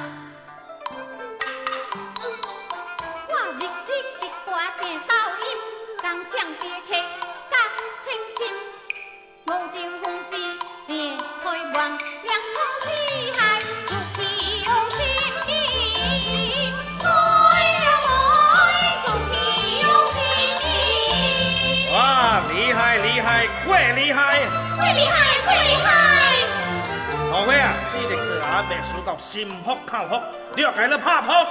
我日日一歌正抖音，共唱歌曲共清清，五情分丝正吹旺，两空四海出去有心意，爱了爱出去有心意。 哇，厉害厉害，怪厉害！ 怪厉害，怪厉害！ 后尾啊，这一次阿伯输到心服口服，你要给你拍扑。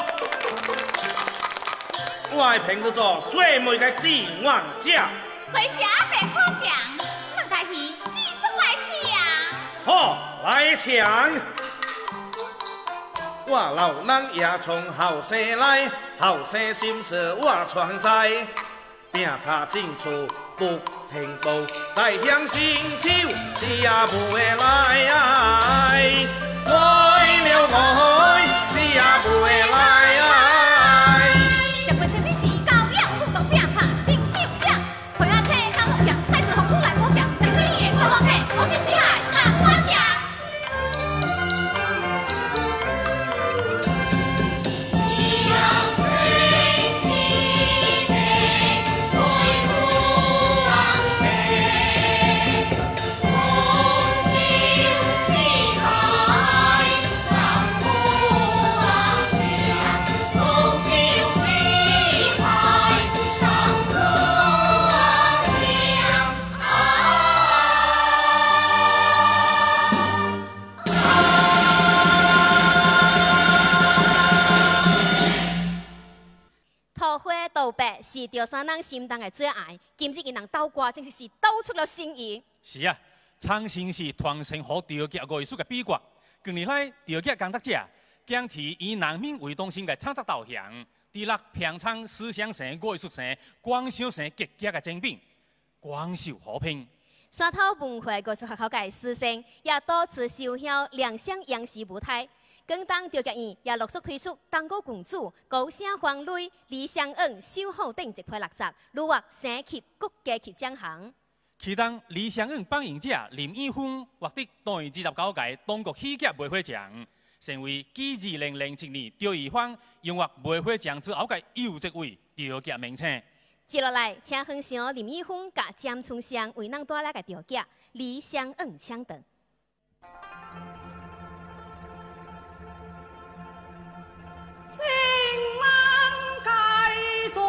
我的评叫做最美的志愿者。 最谢阿伯夸奖，咱家戏继续来抢。 好，来抢！我老人也从后生来，后生心事我全知。拼他进出不停步，来向新手是也不会来，爱了爱是也不会来。 食过甜面是高养，不懂拼拍新手奖，陪阿车当木匠，赛事红鼓来摸奖，真水也看我客，我是四海人花强。豆白是潮汕人心中的最爱，今日因人斗歌，真是斗出了心意。 是啊，长城是传承好潮剧艺术的秘诀。近年来，潮剧工作者将提以人民为中心的创作导向，致力平昌思想城、艺术城、广州城结合的精品，广受好评。 山头文化艺术学校界师生也多次受邀亮相央视舞台。广东潮剧院也陆续推出《东哥公主》《高声黄雷》《李香恩》《守护等一批6集，屡获省级国家级奖项。 其中李湘恩扮演者林义芬获得第29届中国戏剧媒体奖，成为继2007年赵玉芳荣获媒体奖之后嘅优质位调剧名称。 接落来，请分享林义芬甲詹春香为咱带来嘅调剧《李湘恩抢灯》。 情郎该做。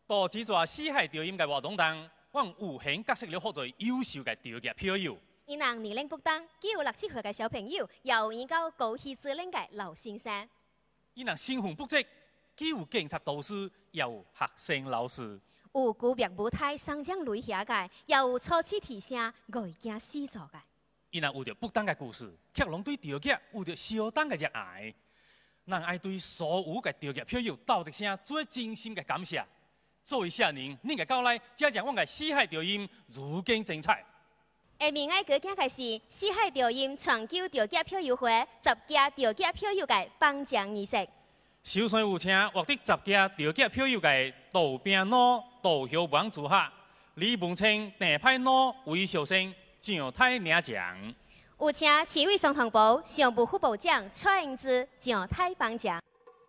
多几座四海调音嘅活动中，我有幸结识了好多优秀嘅调剧票友。 伊人年龄不等，既有6、7岁嘅小朋友，又研究高戏之龄嘅老先生。 伊人身份不济，既有警察导师，又有学生老师。 有古别舞台上将雷下嘅，又有初次提升外景诗作嘅。 伊人有着不等嘅故事，却拢对调剧有着相当嘅热爱。咱爱对所有嘅调剧票友道一声最真心嘅感谢。作为少年，恁嘅到来，才让我嘅四海调音如今精彩。 下面爱讲嘅是四海调音全球调剧票友会10家调剧票友嘅颁奖仪式。 首先有请获得10家调剧票友嘅杜炳诺、杜晓王主客、李文清、郑派诺、韦小生、蒋太领奖。 有请市委上堂部常务副部长蔡英姿、蒋太颁奖。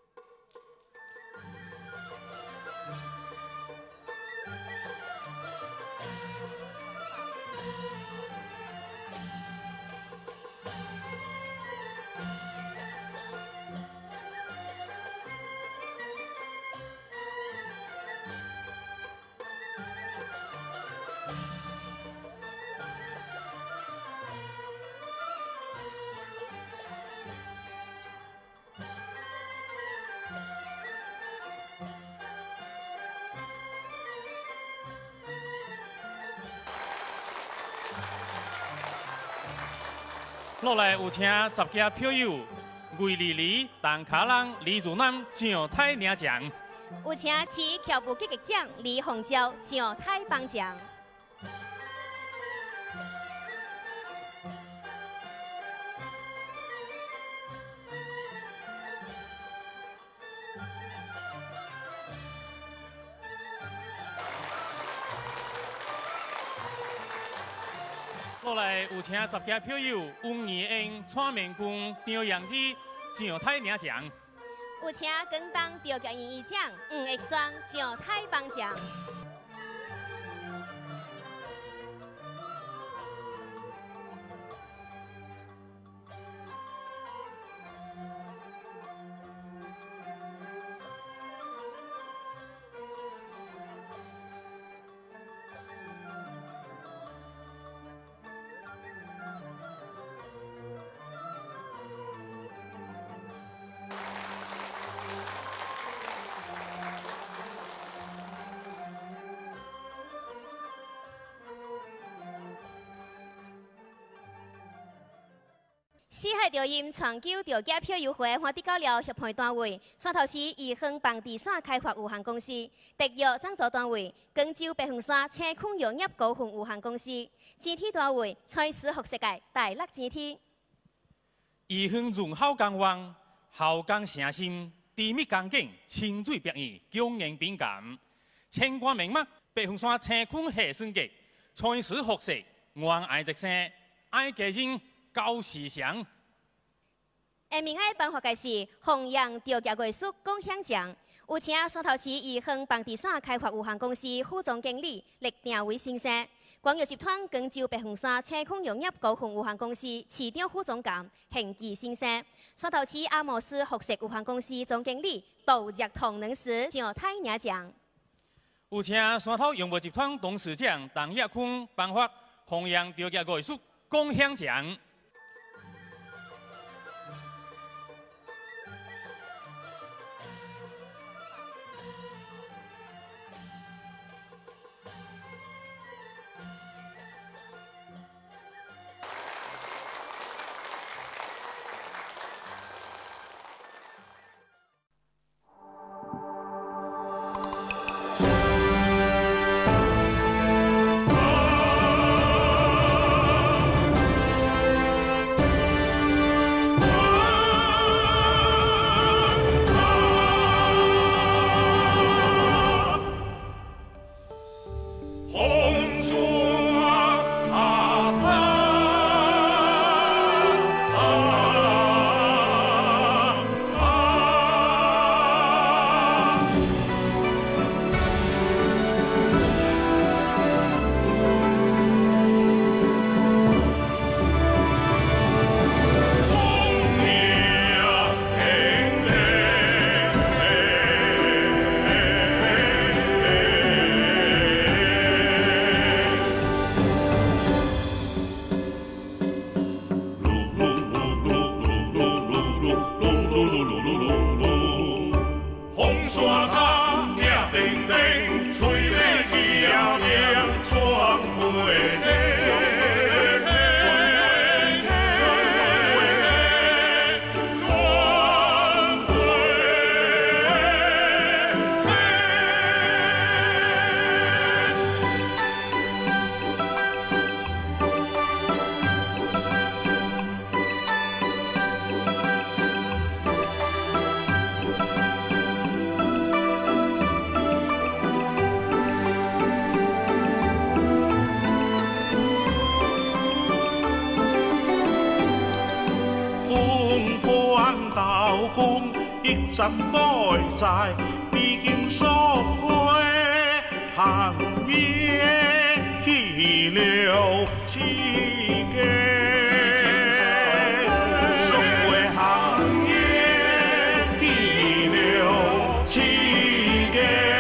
落来有请10家票友魏丽丽、陈卡郎、李如南、蒋太领奖。 有请市侨部局局长李鸿昭、蒋太颁奖。 落来有请10家票友温怡英、蔡明君、张阳基、蒋太领奖。 有请广东调剧院院长吴益双、蒋太颁奖。四海调音全球调剧票友会换得到了协会单位，汕头市宜亨房地产开发有限公司，特约赞助单位广州北凤山青空药业股份有限公司，整体单位蔡司学世界大乐整体。 宜亨润好港湾，好港诚心，甜蜜干净，清水白意，供应饼干，千官名目，北凤山青空下生节，蔡司学世，我爱一生，爱家人。高时祥。 下面爱颁发的是弘扬调剧艺术贡献奖，有请汕头市宜亨房地产开发有限公司副总经理厉定伟先生，广药集团广州北凤山青空药业股份有限公司市长副总监邢基先生，汕头市阿莫斯服饰有限公司总经理杜日同能师蒋太领奖。 有请汕头永博集团董事长邓亚坤颁发弘扬调剧艺术贡献奖。 山头也叮叮，吹马去呀鸣，传回地。 十代在毕竟所谓行业去了世界，所谓行业去了世界。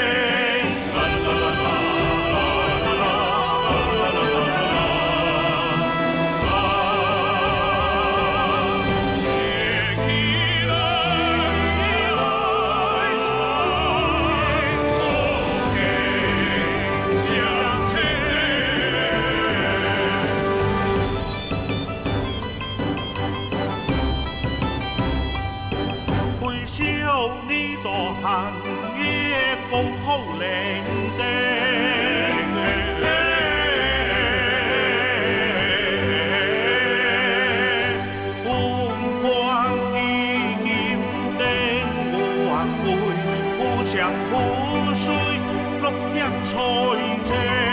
行业共好领地，本官已经定万会，不将不水落向财政。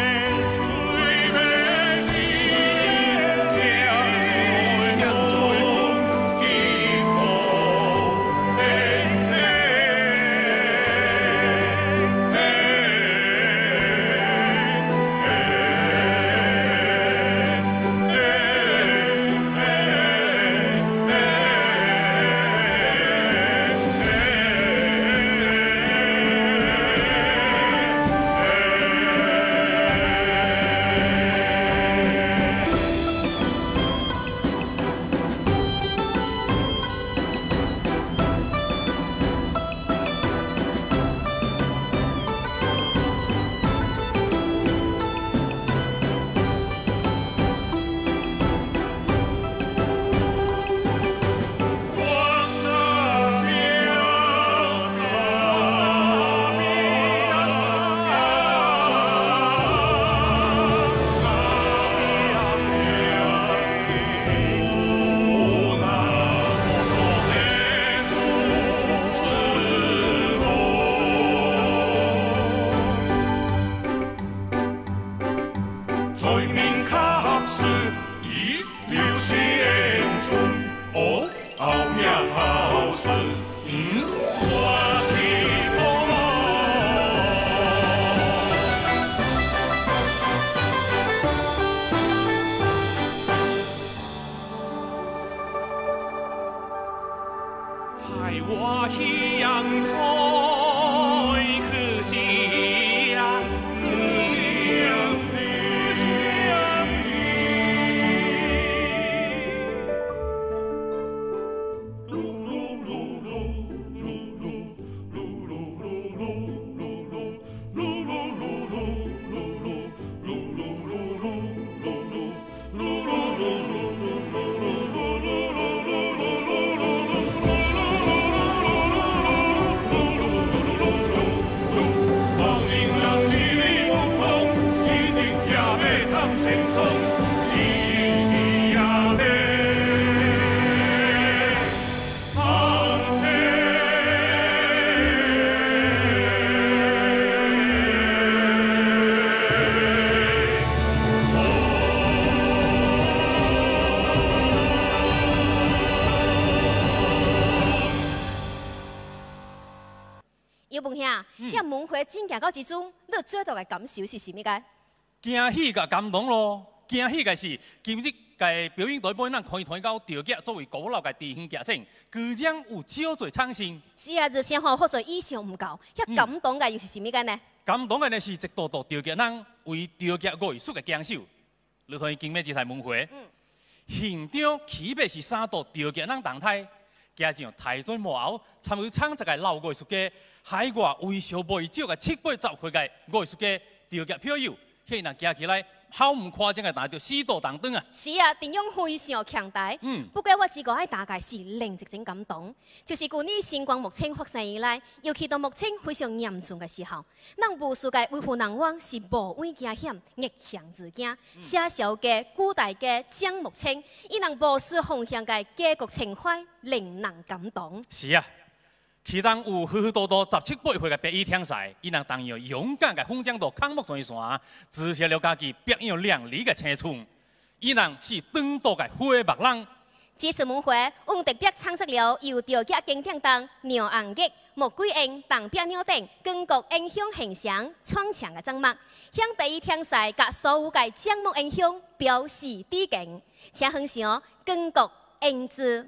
要问下，遐门会进行到即阵，你最大的感受是啥物个？ 惊喜甲感动咯，惊喜个是今日个表演队本咱可以推到调脚作为古老个地形剧情，居然有少做创新。 是啊，而且吼好做意想唔到，遐感动个又是啥物个呢？ 感动个呢是一道道调脚人为调脚艺术个坚守。你看今日这台门会，现场起码是3道调脚人动态。 加上台中幕后参与创作嘅老艺术家，海外为数未少嘅7、8、10岁嘅艺术家调集票友，迄人加起来。 好唔夸张嘅，拿到4度当当啊！ 是啊，阵容非常强大。不过我只个爱大概是令直情感动，就是旧年新冠目前发生以来，尤其到目前非常严重嘅时候，咱无数嘅维护人网是无畏惊险、逆向自惊，写小嘅、古代嘅、将目前，伊人无视方向嘅结局情怀，令人感动。 是啊。 其中有许许多多17、8岁嘅白衣天才，伊人当然勇敢嘅奋战到康木山线，支持了家己别样亮丽嘅青春。伊人是长度嘅花目人。 这次晚会，我特别创作了由调剧经典当牛红叶、木桂英、当表鸟等全国英雄形象创强嘅张幕，向白衣天才甲所有嘅奖目英雄表示致敬，请分享全国英姿。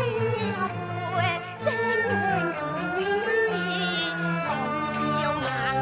人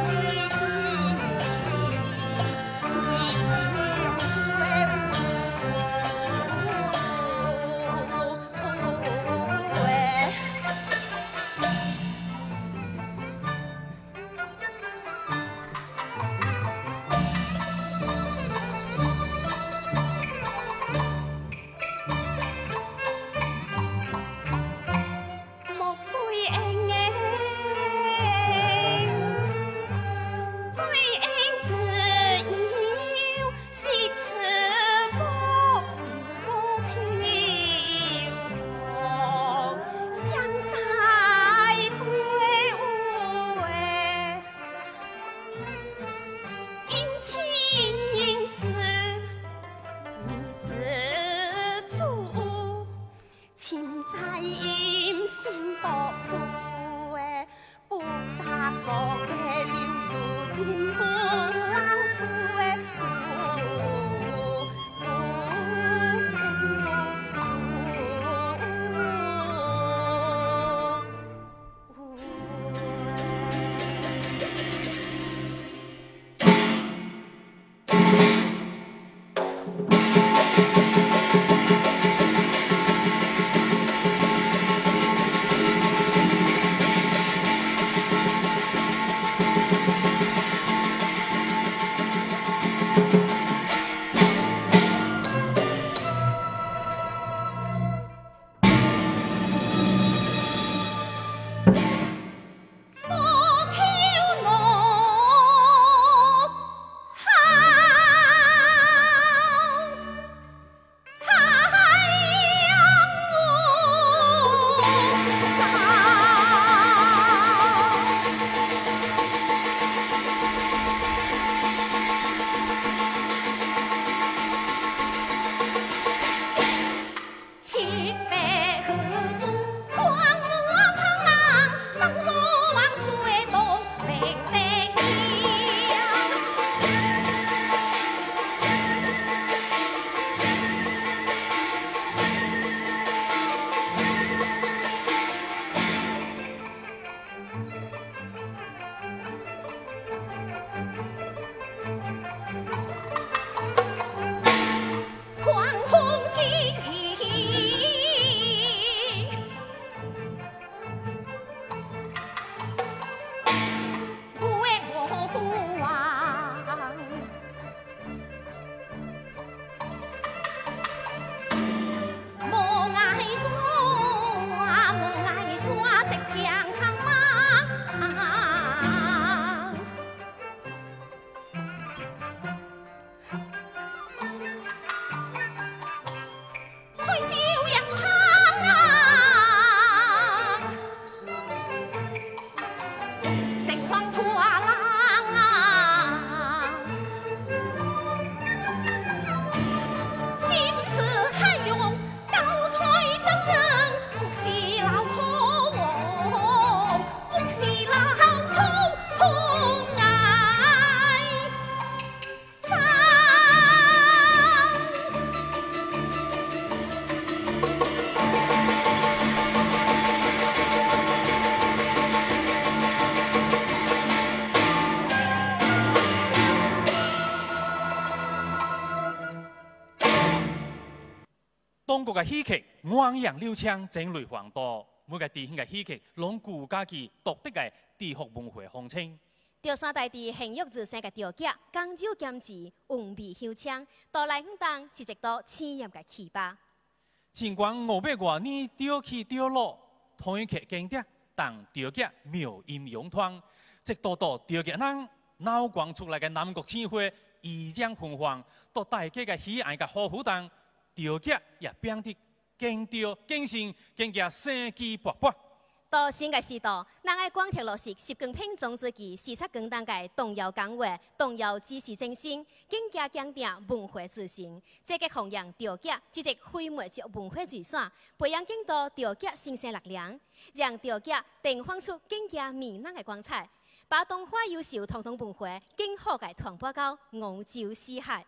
中国嘅戏剧汪洋流畅，种类繁多，每个地方嘅戏剧拢具家己独特嘅地方文化风情。 潮汕大地hình育自身嘅条件，工酒兼治，韵味香香，到来响当是一道鲜艳嘅气吧。 尽管500多年吊起吊落，团结经典，但吊脚妙音咏团，直到吊脚人脑光出来嘅南国青花，意象辉煌，到大家嘅喜爱嘅好虎蛋，吊脚也变得更调更新，更加生机勃勃。 到新嘅时代，咱爱广铁落实习惯品种之期，视察更当嘅动摇讲话，动摇知识精神，更加强调文化自信。这个弘扬吊脚，这个非物质文化遗产，培养更多吊脚新鲜力量，让吊脚绽放出更加美丽嘅光彩，把东华优秀传统文化更好嘅传播到欧洲四海。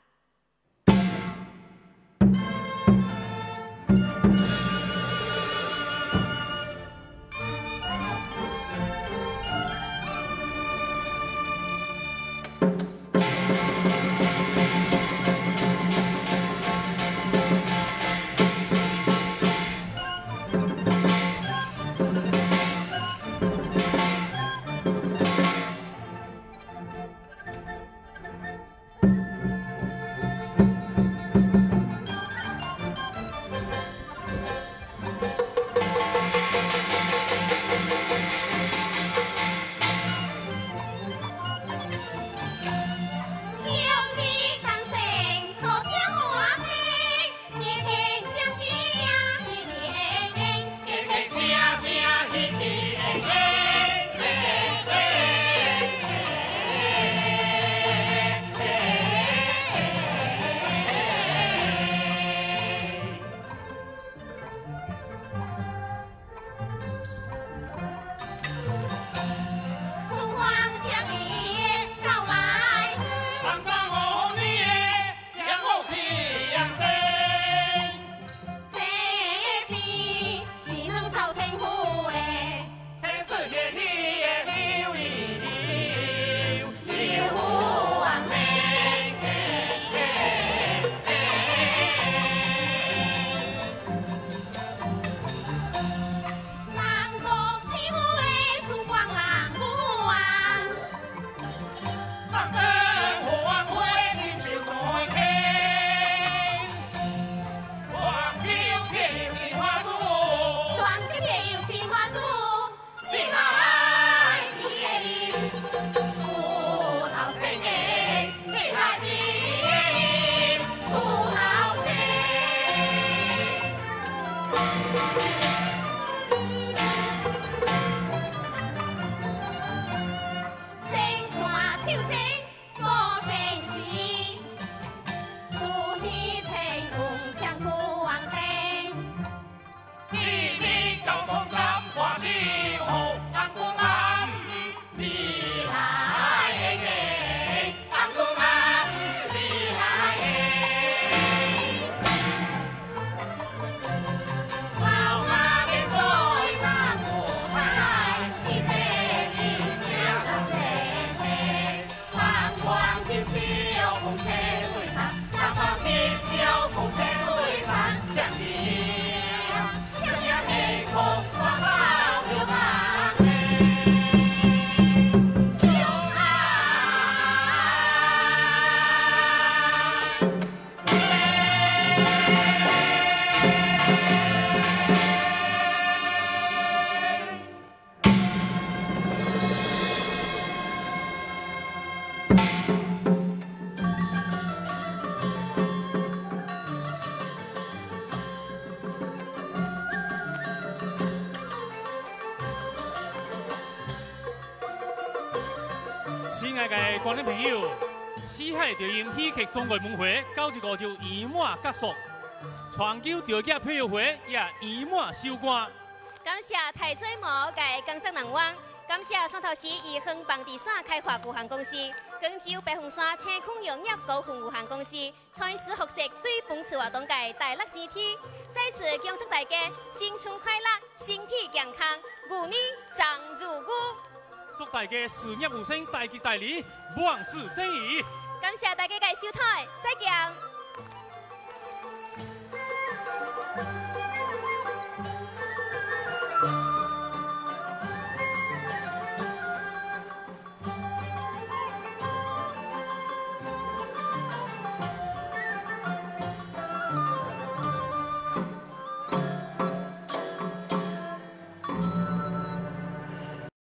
亲爱的观众朋友，四海调音戏剧中国文化到这个就圆满结束，全球调脚票友会也圆满收官。 感谢台水模嘅工作人员，感谢汕头市宜亨房地产开发有限公司、广州白凤山青空农业股份有限公司、蔡司学社对本次活动嘅大力支持。再次恭祝大家新春快乐，身体健康，牛年长如牛。 祝大家事业有成，大吉大利，万事胜意。 感谢大家嘅收睇，再见。